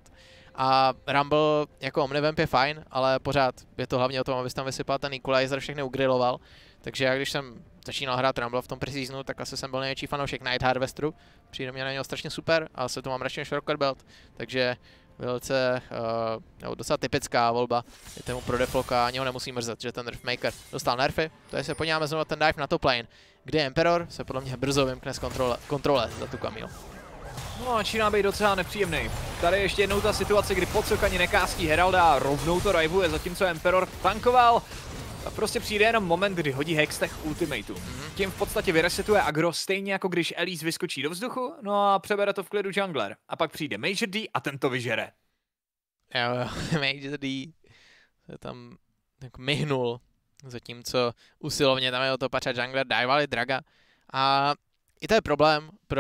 A Rumble jako Omnivamp je fajn, ale pořád je to hlavně o tom, abys tam vysypal ten Equalizer, všechny ugrilloval. Takže já když jsem začínal hrát Rumble v tom preseasonu, tak asi jsem byl největší fanoušek Night Harvesteru. Přijde mě na něho strašně super, ale se to mám radši než Rocket Belt, takže velice uh, no, docela typická volba je tomu pro Defloka, ani ho nemusí mrzet, že ten Riftmaker dostal nerfy. To je se podíváme znovu ten dive na top lane, kde Emperor se podle mě brzo vymkne z kontrole, kontrole za tu Camille. No a začíná být docela nepříjemný. Tady ještě jednou ta situace, kdy Pocok ani nekástí Heralda a rovnou to rivuje, zatímco Emperor tankoval. A prostě přijde jenom moment, kdy hodí Hextech ultimateu. Mm-hmm. Tím v podstatě vyresetuje aggro stejně jako když Elise vyskočí do vzduchu, no a přebere to v klidu jungler. A pak přijde Major D a ten to vyžere. Jo, jo, Major D se tam tak myhnul, zatímco usilovně tam je o to pačat jungler, dajvali Draga. A i to je problém pro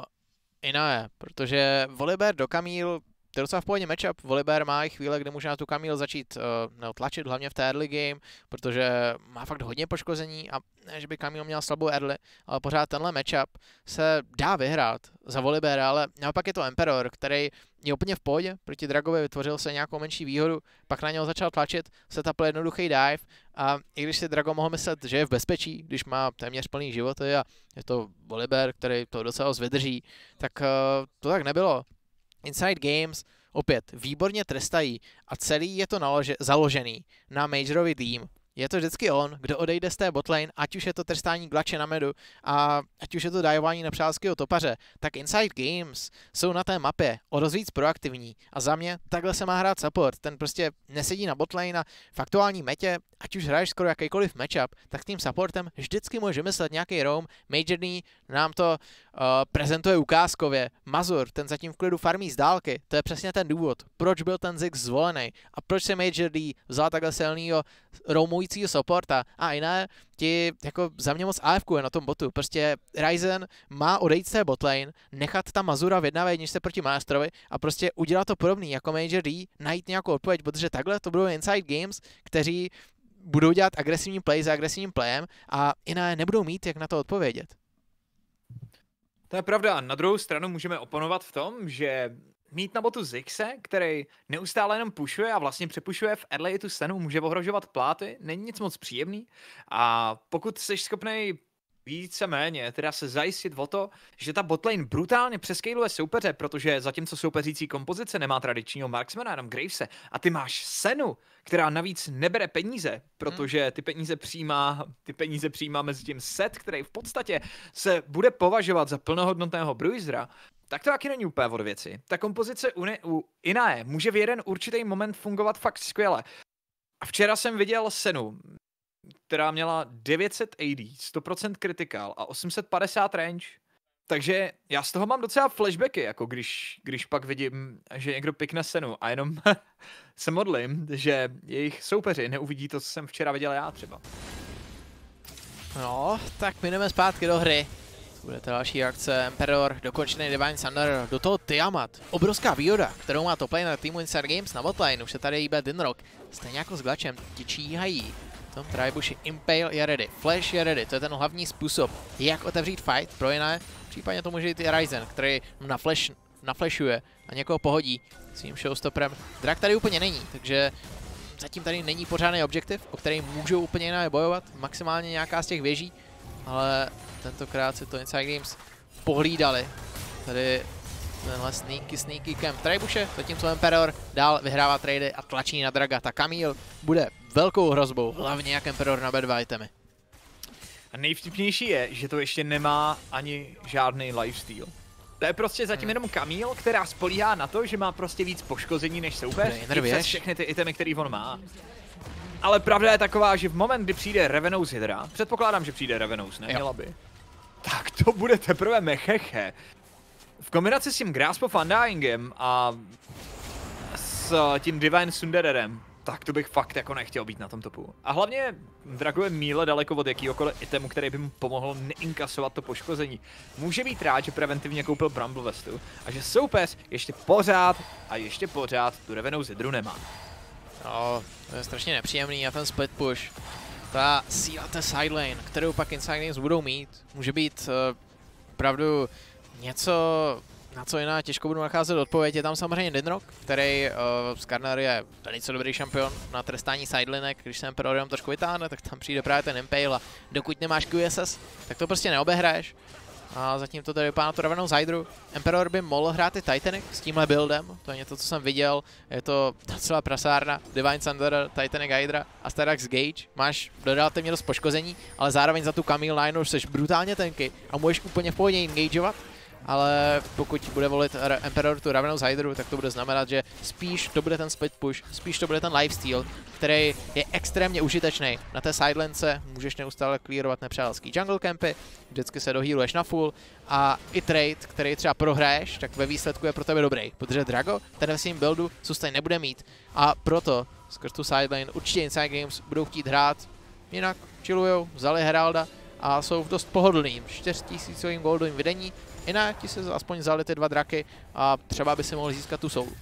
Inae, protože Volibear do Camille, to je docela v pohodě matchup. Volibear má i chvíle, kdy může na tu Camille začít uh, neotlačit, hlavně v té early game, protože má fakt hodně poškození a ne, že by Camille měl slabou early, ale pořád tenhle matchup se dá vyhrát za Volibeara, ale naopak je to Emperor, který je úplně v pohodě, proti Dragovi vytvořil se nějakou menší výhodu, pak na něho začal tlačit, setupl jednoduchý dive a i když si Drago mohl myslet, že je v bezpečí, když má téměř plný životy a je to Volibear, který to docela vydrží, tak uh, to tak nebylo. Inside Games opět výborně trestají a celý je to nalože, založený na Majorový tým. Je to vždycky on, kdo odejde z té botlane, ať už je to trestání Glutche na medu a ať už je to dajování nepřátelského topaře, tak Inside Games jsou na té mapě o dost víc proaktivní a za mě takhle se má hrát support. Ten prostě nesedí na botlane a v aktuální metě, ať už hraješ skoro jakýkoliv matchup, tak s tím supportem vždycky můžeš vymyslet nějaký roam. Major D nám to uh, prezentuje ukázkově. Mazur, ten zatím v klidu farmí z dálky, to je přesně ten důvod, proč byl ten Ziggs zvolený a proč se Major D vzal takhle silnýho roamujícího supporta a jiné ti jako za mě moc A F kuje na tom botu. Prostě Ryzen má odejít z té botlane, nechat tam Mazura v jedna v jedničce proti Maestrovi a prostě udělat to podobný jako Major D, najít nějakou odpověď, protože takhle to budou Inside Games, kteří budou dělat agresivní play za agresivním playem a jiné nebudou mít, jak na to odpovědět. To je pravda. Na druhou stranu můžeme oponovat v tom, že mít na botu Ziggse, který neustále jenom pušuje a vlastně přepušuje v early tu scénu, může ohrožovat pláty, není nic moc příjemný. A pokud jsi schopný víceméně teda se zajistit o to, že ta botlane brutálně přeskaluje soupeře, protože zatímco soupeřící kompozice nemá tradičního marksmana, jenom Gravese, a ty máš Senu, která navíc nebere peníze, protože ty peníze přijímá, ty peníze přijímá mezi tím set, který v podstatě se bude považovat za plnohodnotného bruisera, tak to taky není úplně od věci. Ta kompozice u, ne, u Inae může v jeden určitý moment fungovat fakt skvěle. A včera jsem viděl Senu, která měla devět set A D, sto procent critical a osm set padesát range. Takže já z toho mám docela flashbacky, jako když, když pak vidím, že někdo pikne Senu a jenom se modlím, že jejich soupeři neuvidí to, co jsem včera viděl já třeba. No, tak my jdeme zpátky do hry. Bude to další akce, Emperor, dokončený Divine Thunder, do toho Tiamat. Obrovská výhoda, kterou má top lane týmu Inside Games na botlane, už se tady jíbe Dinrock. Stejně jako s Glutchem, ti číhají. V tom Tribushi Impale je ready, Flash je ready, to je ten hlavní způsob, jak otevřít fight pro jiné. Případně to může jít i Ryzen, který na flash, naflashuje a někoho pohodí svým showstopperem. Drak tady úplně není, takže zatím tady není pořádný objektiv, o který můžou úplně jiné bojovat, maximálně nějaká z těch věží, ale tentokrát si to Inside Games pohlídali. Tady tenhle sneaky, sneaky camp Tribuše, zatímco Emperor dál vyhrává trady a tlačí na Draga. Ta Camille bude velkou hrozbou, hlavně jak Emperor na B dva itemy. A nejvtipnější je, že to ještě nemá ani žádný lifesteal. To je prostě zatím hmm. jenom Camille, která spolíhá na to, že má prostě víc poškození než soupeř, i přes všechny ty itemy, který on má. Ale pravda je taková, že v moment, kdy přijde Revenos Hydra, předpokládám, že přijde Revenos, neměla by, tak to bude teprve mecheche. V kombinaci s tím Grasp of Undyingem a s tím Divine Sundererem, tak to bych fakt jako nechtěl být na tom topu. A hlavně Drago je míle daleko od jakýhokoliv itemu, který by mu pomohl neinkasovat to poškození. Může být rád, že preventivně koupil Bramble Vestu a že soupeř ještě pořád a ještě pořád tu Revenos Hydru nemá. No, to je strašně nepříjemný a ten split push. Ta síla té sidelane, kterou pak Inside Games budou mít, může být uh, opravdu něco, na co jiná těžko budu nacházet odpověď. Je tam samozřejmě Dinrock, který uh, z Karnar je velice dobrý šampion na trestání sidelinek. Když se Emperor jenom trošku vytáhne, tak tam přijde právě ten Impale a dokud nemáš Q S S, tak to prostě neobehraješ. A zatím to tady vypadá na tu Revenou Hydru. Emperor by mohl hrát i Titanic s tímhle buildem, to je něco, co jsem viděl. Je to docela prasárna, Divine Thunder, Titanic Hydra a Starax Gage. Máš relativně dost poškození, ale zároveň za tu Camille Line už jsi brutálně tanky a můžeš úplně v pohodě engageovat. Ale pokud bude volit Emperor tu Revenou Hydru, tak to bude znamenat, že spíš to bude ten split push, spíš to bude ten lifesteal, který je extrémně užitečný. Na té sidelance můžeš neustále clearovat nepřátelský jungle campy, vždycky se dohealuješ na full a i trade, který třeba prohraješ, tak ve výsledku je pro tebe dobrý, protože Drago ten ve svým buildu sustain nebude mít a proto skrz tu sidelane určitě Inside Games budou chtít hrát, jinak chillujou, vzali Heralda a jsou v dost pohodlným čtyřtisícovým goldovým vedení. Jinak ti se aspoň vzali ty dva draky a třeba by si mohl získat tu soulu.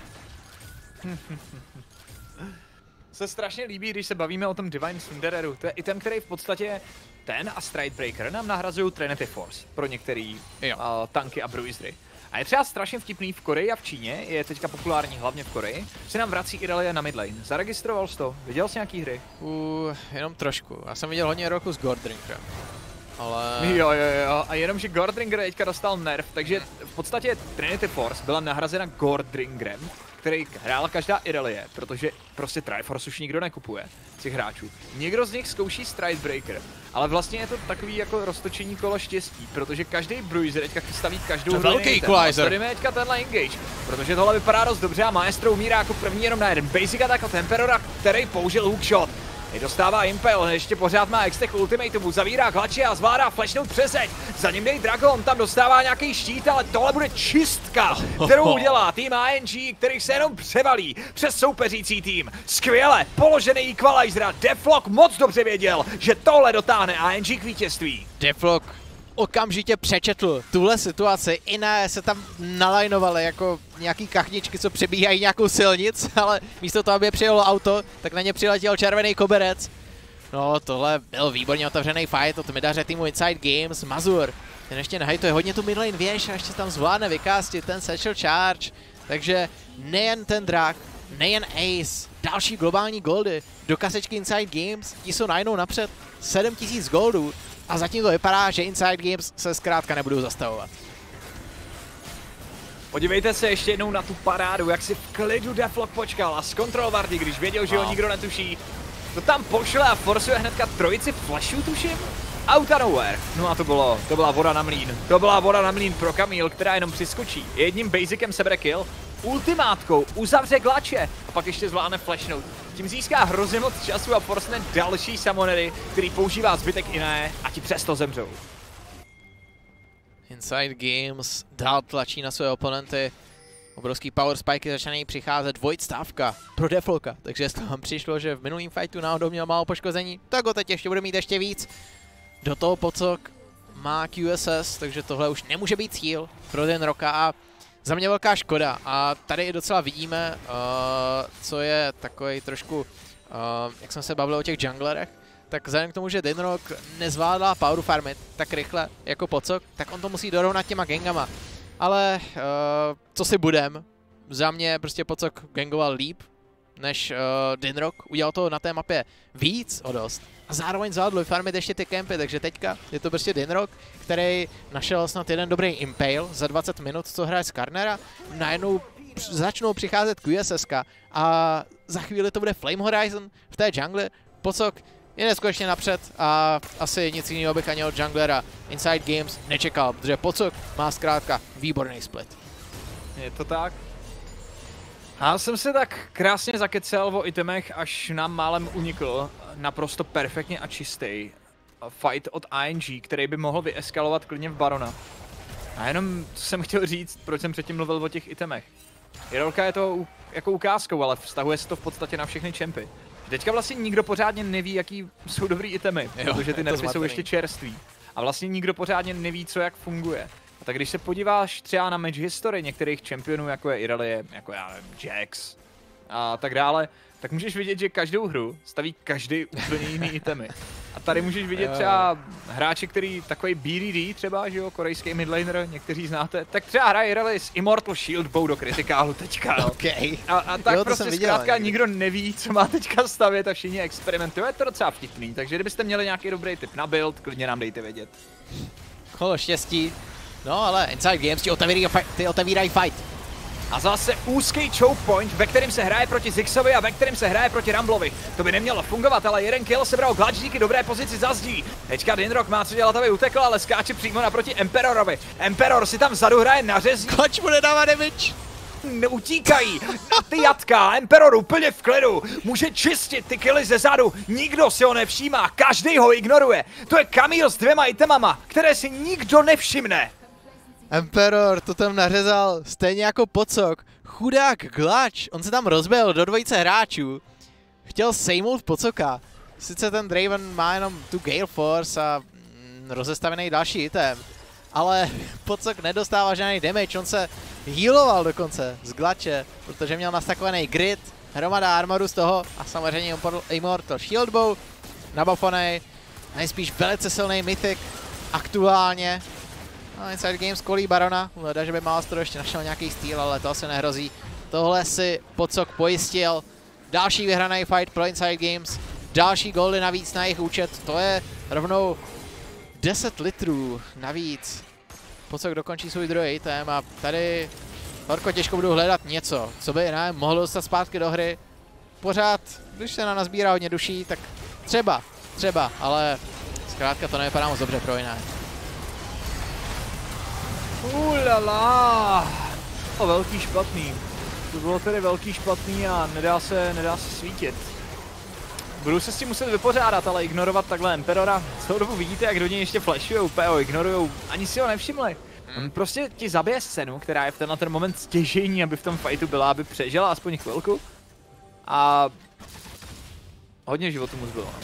Se strašně líbí, když se bavíme o tom Divine Sundereru. To je item, který v podstatě ten a Stridebreaker nám nahrazují Trinity Force pro některé uh, tanky a bruisery. A je třeba strašně vtipný v Koreji a v Číně, je teďka populární hlavně v Koreji, se nám vrací Irelia na midlane. Zaregistroval jsi to? Viděl jsi nějaký hry? Uh, jenom trošku. Já jsem viděl hodně roku s Gordrinkrem. Ale... Jo, jo, jo, a jenom, že Gordringer teďka dostal nerf, takže v podstatě Trinity Force byla nahrazena Gordringerem, který hrála každá Irelie, protože prostě Triforce už nikdo nekupuje z těch hráčů. Někdo z nich zkouší Stridebreaker, ale vlastně je to takový jako roztočení kola štěstí, protože každý bruiser teďka staví každou hru velký equalizer. Tady teďka tenhle engage, protože tohle vypadá dost dobře a Maestro umírá jako první jenom na jeden basic attack od Emperora, který použil hookshot. I dostává Impel, ještě pořád má Extech ultimatumu, zavírá klače a zvládá flashnout přezeď. Za ním dej Dragon, tam dostává nějaký štít, ale tohle bude čistka, kterou udělá tým A N G, který se jenom převalí přes soupeřící tým. Skvěle, položený equalizer, Deflock moc dobře věděl, že tohle dotáhne A N G k vítězství. Deflock okamžitě přečetl tuhle situaci, Iné se tam nalajnovaly jako nějaký kachničky, co přebíhají nějakou silnic, ale místo toho, aby je přijelo auto, tak na ně přiletěl červený koberec. No, tohle byl výborně otevřený fight od midaře týmu Inside Games, Mazur. Ten ještě nehajtuje hodně tu midlane věž a ještě tam zvládne vykástit ten Satchel Charge. Takže nejen ten drak, nejen Ace, další globální goldy do kasečky Inside Games, ti jsou najednou napřed sedm tisíc goldů. A zatím to vypadá, že Inside Games se zkrátka nebudou zastavovat. Podívejte se ještě jednou na tu parádu, jak si v klidu Deflock počkal a zkontroloval Vardy, když věděl, že ho nikdo netuší. To tam pošle a forcuje hnedka trojici flashů, tuším? Out of nowhere. No a to bylo, to byla voda na mlýn. To byla voda na mlýn pro Camille, která jenom přiskočí. Jedním basicem sebere kill, ultimátkou uzavře klače a pak ještě zvládne flashnout. Tím získá hrozně moc času a forcne další summonery, který používá zbytek Iné a ti přesto zemřou. Inside Games dál tlačí na své oponenty. Obrovský power spike začínají přicházet, Void stávka pro Deflocka, takže jestli vám přišlo, že v minulým fightu náhodou měl málo poškození, tak ho teď ještě bude mít ještě víc. Do toho Pocok má Q S S, takže tohle už nemůže být cíl pro den roka a za mě velká škoda. A tady i docela vidíme, uh, co je takový trošku, uh, jak jsme se bavili o těch junglerech, tak vzhledem k tomu, že Dinrock nezvládá power farmit tak rychle jako Pocok, tak on to musí dorovnat těma gangama. Ale uh, co si budem, za mě prostě Pocok gangoval líp, než uh, Dinrock. Udělal to na té mapě víc o dost. A zároveň zvládl farmit ještě ty kempy, takže teďka je to prostě Dinrock, který našel snad jeden dobrý impale za dvacet minut, co hraje z Karnera. Najednou začnou přicházet Q S S ka a za chvíli to bude Flame Horizon v té jungle. Pocok je neskutečně napřed a asi nic jiného bych ani od junglera Inside Games nečekal, protože Pocok má zkrátka výborný split. Je to tak. Já jsem se tak krásně zakecel o itemech, až nám málem unikl naprosto perfektně a čistý fight od I N G, který by mohl vyeskalovat klidně v Barona. A jenom jsem chtěl říct, proč jsem předtím mluvil o těch itemech. Jirolka je to jako ukázkou, ale vztahuje se to v podstatě na všechny čempy. Teďka vlastně nikdo pořádně neví, jaký jsou dobrý itemy, jo, protože ty nerfy jsou ještě čerství. A vlastně nikdo pořádně neví, co jak funguje. A tak když se podíváš třeba na match history některých čempionů, jako je Irelie, jako já nevím, Jax a tak dále, tak můžeš vidět, že každou hru staví každý úplně jiný itemy. A tady můžeš vidět třeba hráče, který takový B D D třeba, že jo, korejský midlaner, někteří znáte, tak třeba hraje Irelie s Immortal Shield Bow do kritikálu teďka. Okay. A, a tak jo, prostě zkrátka nikdo neví, co má teďka stavět a všichni experimentují, je to docela vtipný, takže kdybyste měli nějaký dobrý tip na build, klidně nám dejte vědět. Kolo štěstí. No ale Inside Games ti otevírají, ty otevírají fight. A zase úzký choke point, ve kterém se hraje proti Ziggsovi a ve kterém se hraje proti Rumblovi. To by nemělo fungovat, ale jeden kill sebral Glutch díky dobré pozici za zdí. Teďka Dinrock má co dělat, aby utekl, ale skáče přímo naproti Emperorovi. Emperor si tam vzadu hraje na řezí. Glutch mu nedává damage. Utíkají na ty jatka, Emperor úplně v klidu, může čistit ty killy ze zadu, nikdo si ho nevšímá, každý ho ignoruje. To je Camille s dvěma itemama, které si nikdo nevšimne. Emperor to tam nařezal stejně jako Pocok. Chudák Glutch, on se tam rozbil do dvojice hráčů. Chtěl sejmout Pocoka. Sice ten Draven má jenom tu Gale Force a mm, rozestavený další item. Ale Pocok nedostává žádný damage, on se healoval dokonce z Glutche, protože měl nastakovaný grid, hromada armoru z toho a samozřejmě Immortal Shield Bow, nabuffanej, nejspíš velice silný mythic aktuálně. No, Inside Games kolí Barona, hleda, že by Maelstrom ještě našel nějaký styl, ale to asi nehrozí. Tohle si Pocok pojistil. Další vyhraný fight pro Inside Games, další goldy navíc na jejich účet, to je rovnou deset litrů navíc. Pocok dokončí svůj druhý item a tady horko těžko budu hledat něco, co by ne, mohl dostat zpátky do hry. Pořád, když se na nás sbírá hodně duší, tak třeba, třeba, ale zkrátka to nevypadá moc dobře pro jiné. Ulala, o velký špatný. To bylo tedy velký špatný a nedá se, nedá se svítit. Budu se s tím muset vypořádat, ale ignorovat takhle Emperora. Celou dobu vidíte, jak do něj ještě flashujou, úplně ho ignorujou, ani si ho nevšimli. On prostě ti zabije scénu, která je v tenhle ten moment stěžejní, aby v tom fightu byla, aby přežila aspoň chvilku. A hodně životu mu zbylo.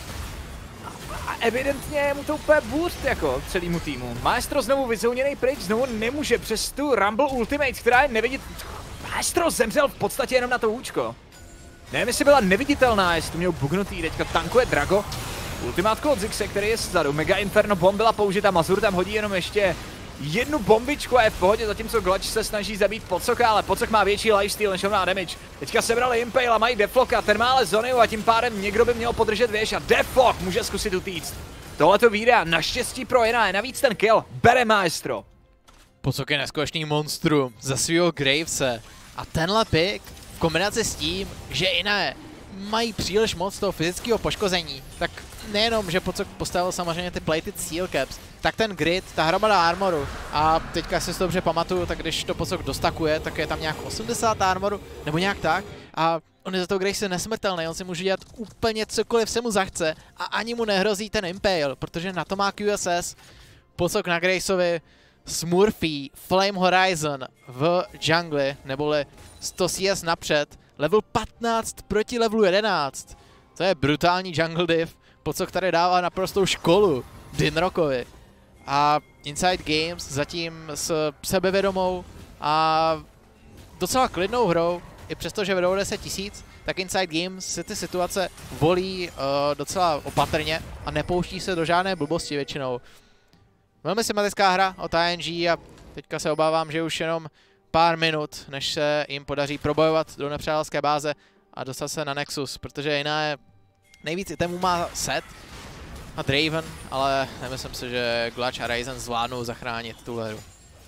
A evidentně mu to úplně boost jako celému týmu. Maestro znovu vyzouněnej pryč, znovu nemůže přes tu Rumble Ultimate, která je nevidět. Maestro zemřel v podstatě jenom na to účko. Nevím, jestli byla neviditelná, jestli to měl bugnutý, teďka tankuje Drago. Ultimátko od Zigse, který je vzadu. Mega Inferno bomb byla použita, Mazur tam hodí jenom ještě jednu bombičku a je v pohodě, zatímco Glutch se snaží zabít Pocoka, ale Pocok má větší lifesteal než on má damage. Teďka sebrali Impale a mají Defloka, ten má ale Zoniu a tím pádem někdo by měl podržet věž a Deflok může zkusit utíct. Tohle to vyjde a naštěstí pro Jena je navíc ten kill, bere Maestro. Pocok je neskutečný monstrum za svýho Gravese a tenhle pick v kombinaci s tím, že jiné mají příliš moc toho fyzického poškození, tak nejenom, že Pocok postavil samozřejmě ty plated steel caps, tak ten grid, ta hromada armoru a teďka si to dobře pamatuju, tak když to Pocok dostakuje, tak je tam nějak osmdesát armoru, nebo nějak tak a on je za to Grace nesmrtelný, on si může dělat úplně cokoliv se mu zachce a ani mu nehrozí ten Impale, protože na to má Q S S. Pocok na Graceovi, Smurfy, Flame Horizon v jungli, neboli sto C S napřed, level patnáct proti levelu jedenáct. To je brutální jungle div, Pocok tady dává naprostou školu Dinrockovi. A Inside Games zatím s sebevědomou a docela klidnou hrou, i přesto, že vedou deset tisíc, tak Inside Games si ty situace volí uh, docela opatrně a nepouští se do žádné blbosti většinou. Velmi sympatická hra od I N G a teďka se obávám, že už jenom pár minut, než se jim podaří probojovat do nepřátelské báze a dostat se na Nexus, protože jiná je nejvíc itemů má Set a Draven, ale nemyslím si, že Glutch a Ryzen zvládnou zachránit tu hru.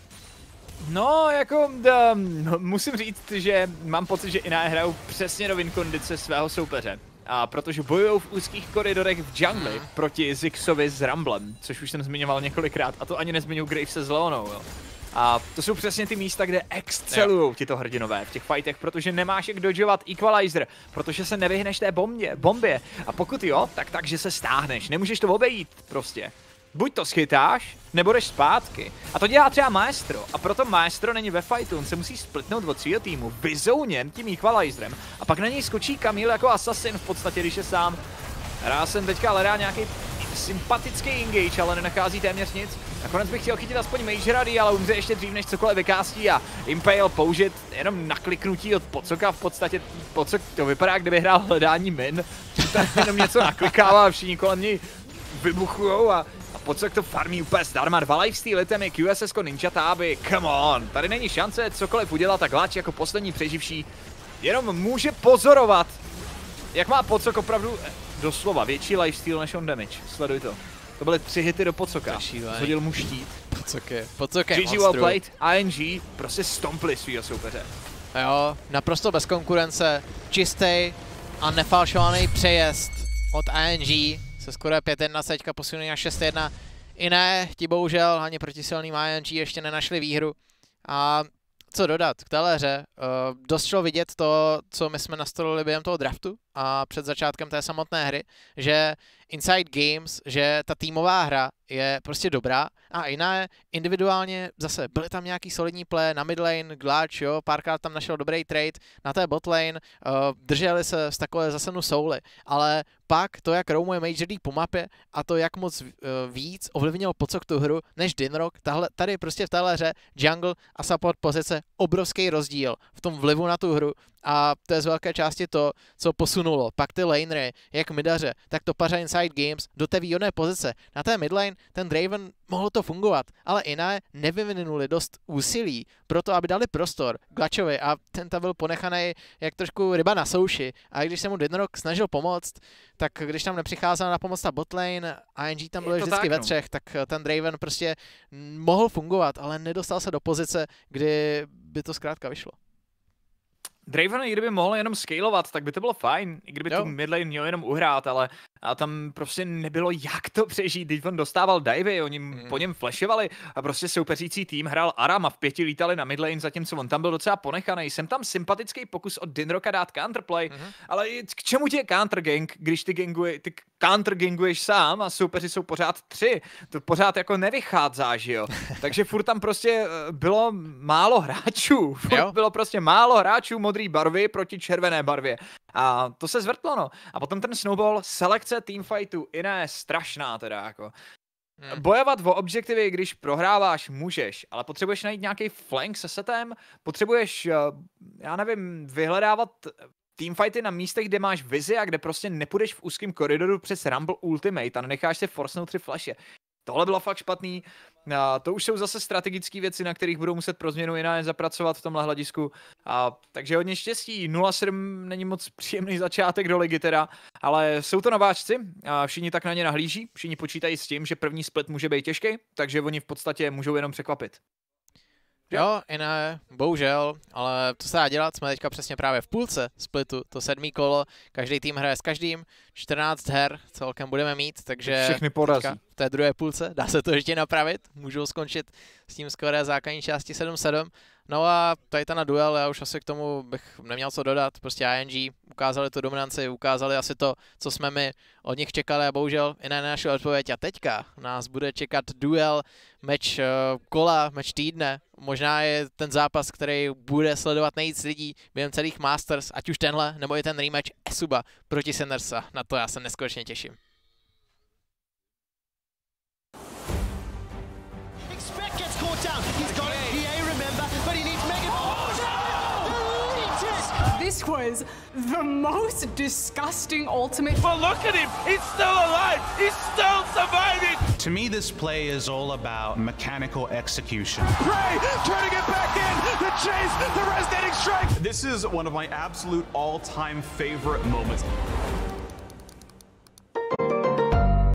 No, jako um, musím říct, že mám pocit, že Iné hrajou přesně do win kondice svého soupeře. A protože bojují v úzkých koridorech v jungli mm. proti Ziggsovi s Rumblem, což už jsem zmiňoval několikrát, a to ani nezmiňuji Gravese s Leonou, jo. A to jsou přesně ty místa, kde excelujou tito hrdinové v těch fightech, protože nemáš jak dodžovat equalizer, protože se nevyhneš té bombě, bombě. A pokud jo, tak takže se stáhneš, nemůžeš to obejít prostě. Buď to schytáš, nebo jdeš zpátky. A to dělá třeba Maestro. A proto Maestro není ve fightu, on se musí splitnout od svého týmu, vyzouněn tím equalizerem. A pak na něj skočí Camille jako assassin v podstatě, když je sám. Rásen teďka hledá nějaký sympatický engage, ale nenachází téměř nic. Nakonec bych chtěl chytit aspoň Majorady, ale umře ještě dřív, než cokoliv vykástí a Impale použit jenom na kliknutí od Pocoka. V podstatě Pocok to vypadá, kdyby hrál hledání min. Tak jenom něco naklikává a všichni kolem něj vybuchujou a Pocok to farmí úplně zdarma, dva lifesteal itemy, Q S S ko Ninja Táby, come on, tady není šance cokoliv udělat, tak Glutch jako poslední přeživší jenom může pozorovat, jak má Pocok opravdu doslova větší lifesteal než on damage, sleduj to. To byly tři hity do Pocoka, hodil mu štít. Pocok je, Pocok je G G well played, I N G prostě stompli svýho soupeře. Jo, naprosto bez konkurence, čistý a nefalšovaný přejezd od I N G. Se skoro pět jedna seďka posunují na šest jedna. I ne, ti bohužel ani proti silným I N G ještě nenašli výhru. A co dodat k téhle hře? Uh, dost šlo vidět to, co my jsme nastolili během toho draftu a před začátkem té samotné hry, že Inside Games, že ta týmová hra je prostě dobrá a jiná individuálně zase byly tam nějaký solidní play na midlane, Glutch, jo, párkrát tam našel dobrý trade, na té botlane, uh, drželi se z takové zasenu souly, ale pak to, jak roamuje Major League po mapě a to, jak moc uh, víc ovlivnil Pocok tu hru než Dinrock, tahle, tady prostě v téhle hře jungle a support pozice obrovský rozdíl v tom vlivu na tu hru. A to je z velké části to, co posunulo. Pak ty lanery, jak midaře, tak to paře Inside Games do té výhodné pozice. Na té midlane ten Draven mohlo to fungovat, ale Iné nevyvinuli dost úsilí pro to, aby dali prostor Glutchovi a ten tam byl ponechaný jak trošku ryba na souši. A když se mu Dinrock snažil pomoct, tak když tam nepřicházel na pomoc ta botlane, I N G tam byl vždycky tak, ve třech, tak ten Draven prostě mohl fungovat, ale nedostal se do pozice, kdy by to zkrátka vyšlo. Draven, i kdyby mohl jenom scalovat, tak by to bylo fajn, i kdyby jo. tu midlane měl jenom uhrát, ale a tam prostě nebylo jak to přežít, když on dostával divey, oni mm. po něm flashovali a prostě soupeřící tým hrál Aram a v pěti lítali na midlane, zatímco on tam byl docela ponechaný. Jsem tam sympatický pokus od Dinrocka dát counterplay, mm. ale k čemu ti je countergang, když ty, ganguje, ty counterganguješ sám a soupeři jsou pořád tři, to pořád jako nevychází, jo. Takže furt tam prostě bylo málo hráčů, furt bylo prostě málo hráčů modrý barvy proti červené barvě. A to se zvrtlo, no. A potom ten snowball, selekce teamfightu, jiné strašná teda, jako. Hmm. Bojovat o objektivy, když prohráváš, můžeš, ale potřebuješ najít nějaký flank se setem, potřebuješ, já nevím, vyhledávat teamfighty na místech, kde máš vizi a kde prostě nepůjdeš v úzkém koridoru přes Rumble Ultimate a nenecháš se forcenout tři flashe. Tohle bylo fakt špatný. A to už jsou zase strategické věci, na kterých budou muset pro změnu jiné zapracovat v tomhle hledisku. A, takže hodně štěstí. nula sedm není moc příjemný začátek do ligy teda, ale jsou to nováčci a všichni tak na ně nahlíží. Všichni počítají s tím, že první split může být těžký, takže oni v podstatě můžou jenom překvapit. Jo, i ne, bohužel, ale to se dá dělat, jsme teďka přesně právě v půlce splitu, to sedmý kolo, každý tým hraje s každým, čtrnáct her celkem budeme mít, takže všechny porazí. V té druhé půlce dá se to ještě napravit, můžou skončit s tím skoro základní části sedm sedm. No a tady ta na duel, já už asi k tomu bych neměl co dodat, prostě I N G ukázali tu dominanci, ukázali asi to, co jsme my od nich čekali a bohužel i na naši odpověď. A teďka nás bude čekat duel, meč kola, meč týdne, možná je ten zápas, který bude sledovat nejvíc lidí během celých Masters, ať už tenhle, nebo i ten rematch Esuba proti Sendersa, na to já se neskutečně těším. This was the most disgusting ultimate. But look at him! He's still alive! He's still surviving! To me, this play is all about mechanical execution. Prey trying to get back in! The chase! The resonating strike! This is one of my absolute all-time favorite moments.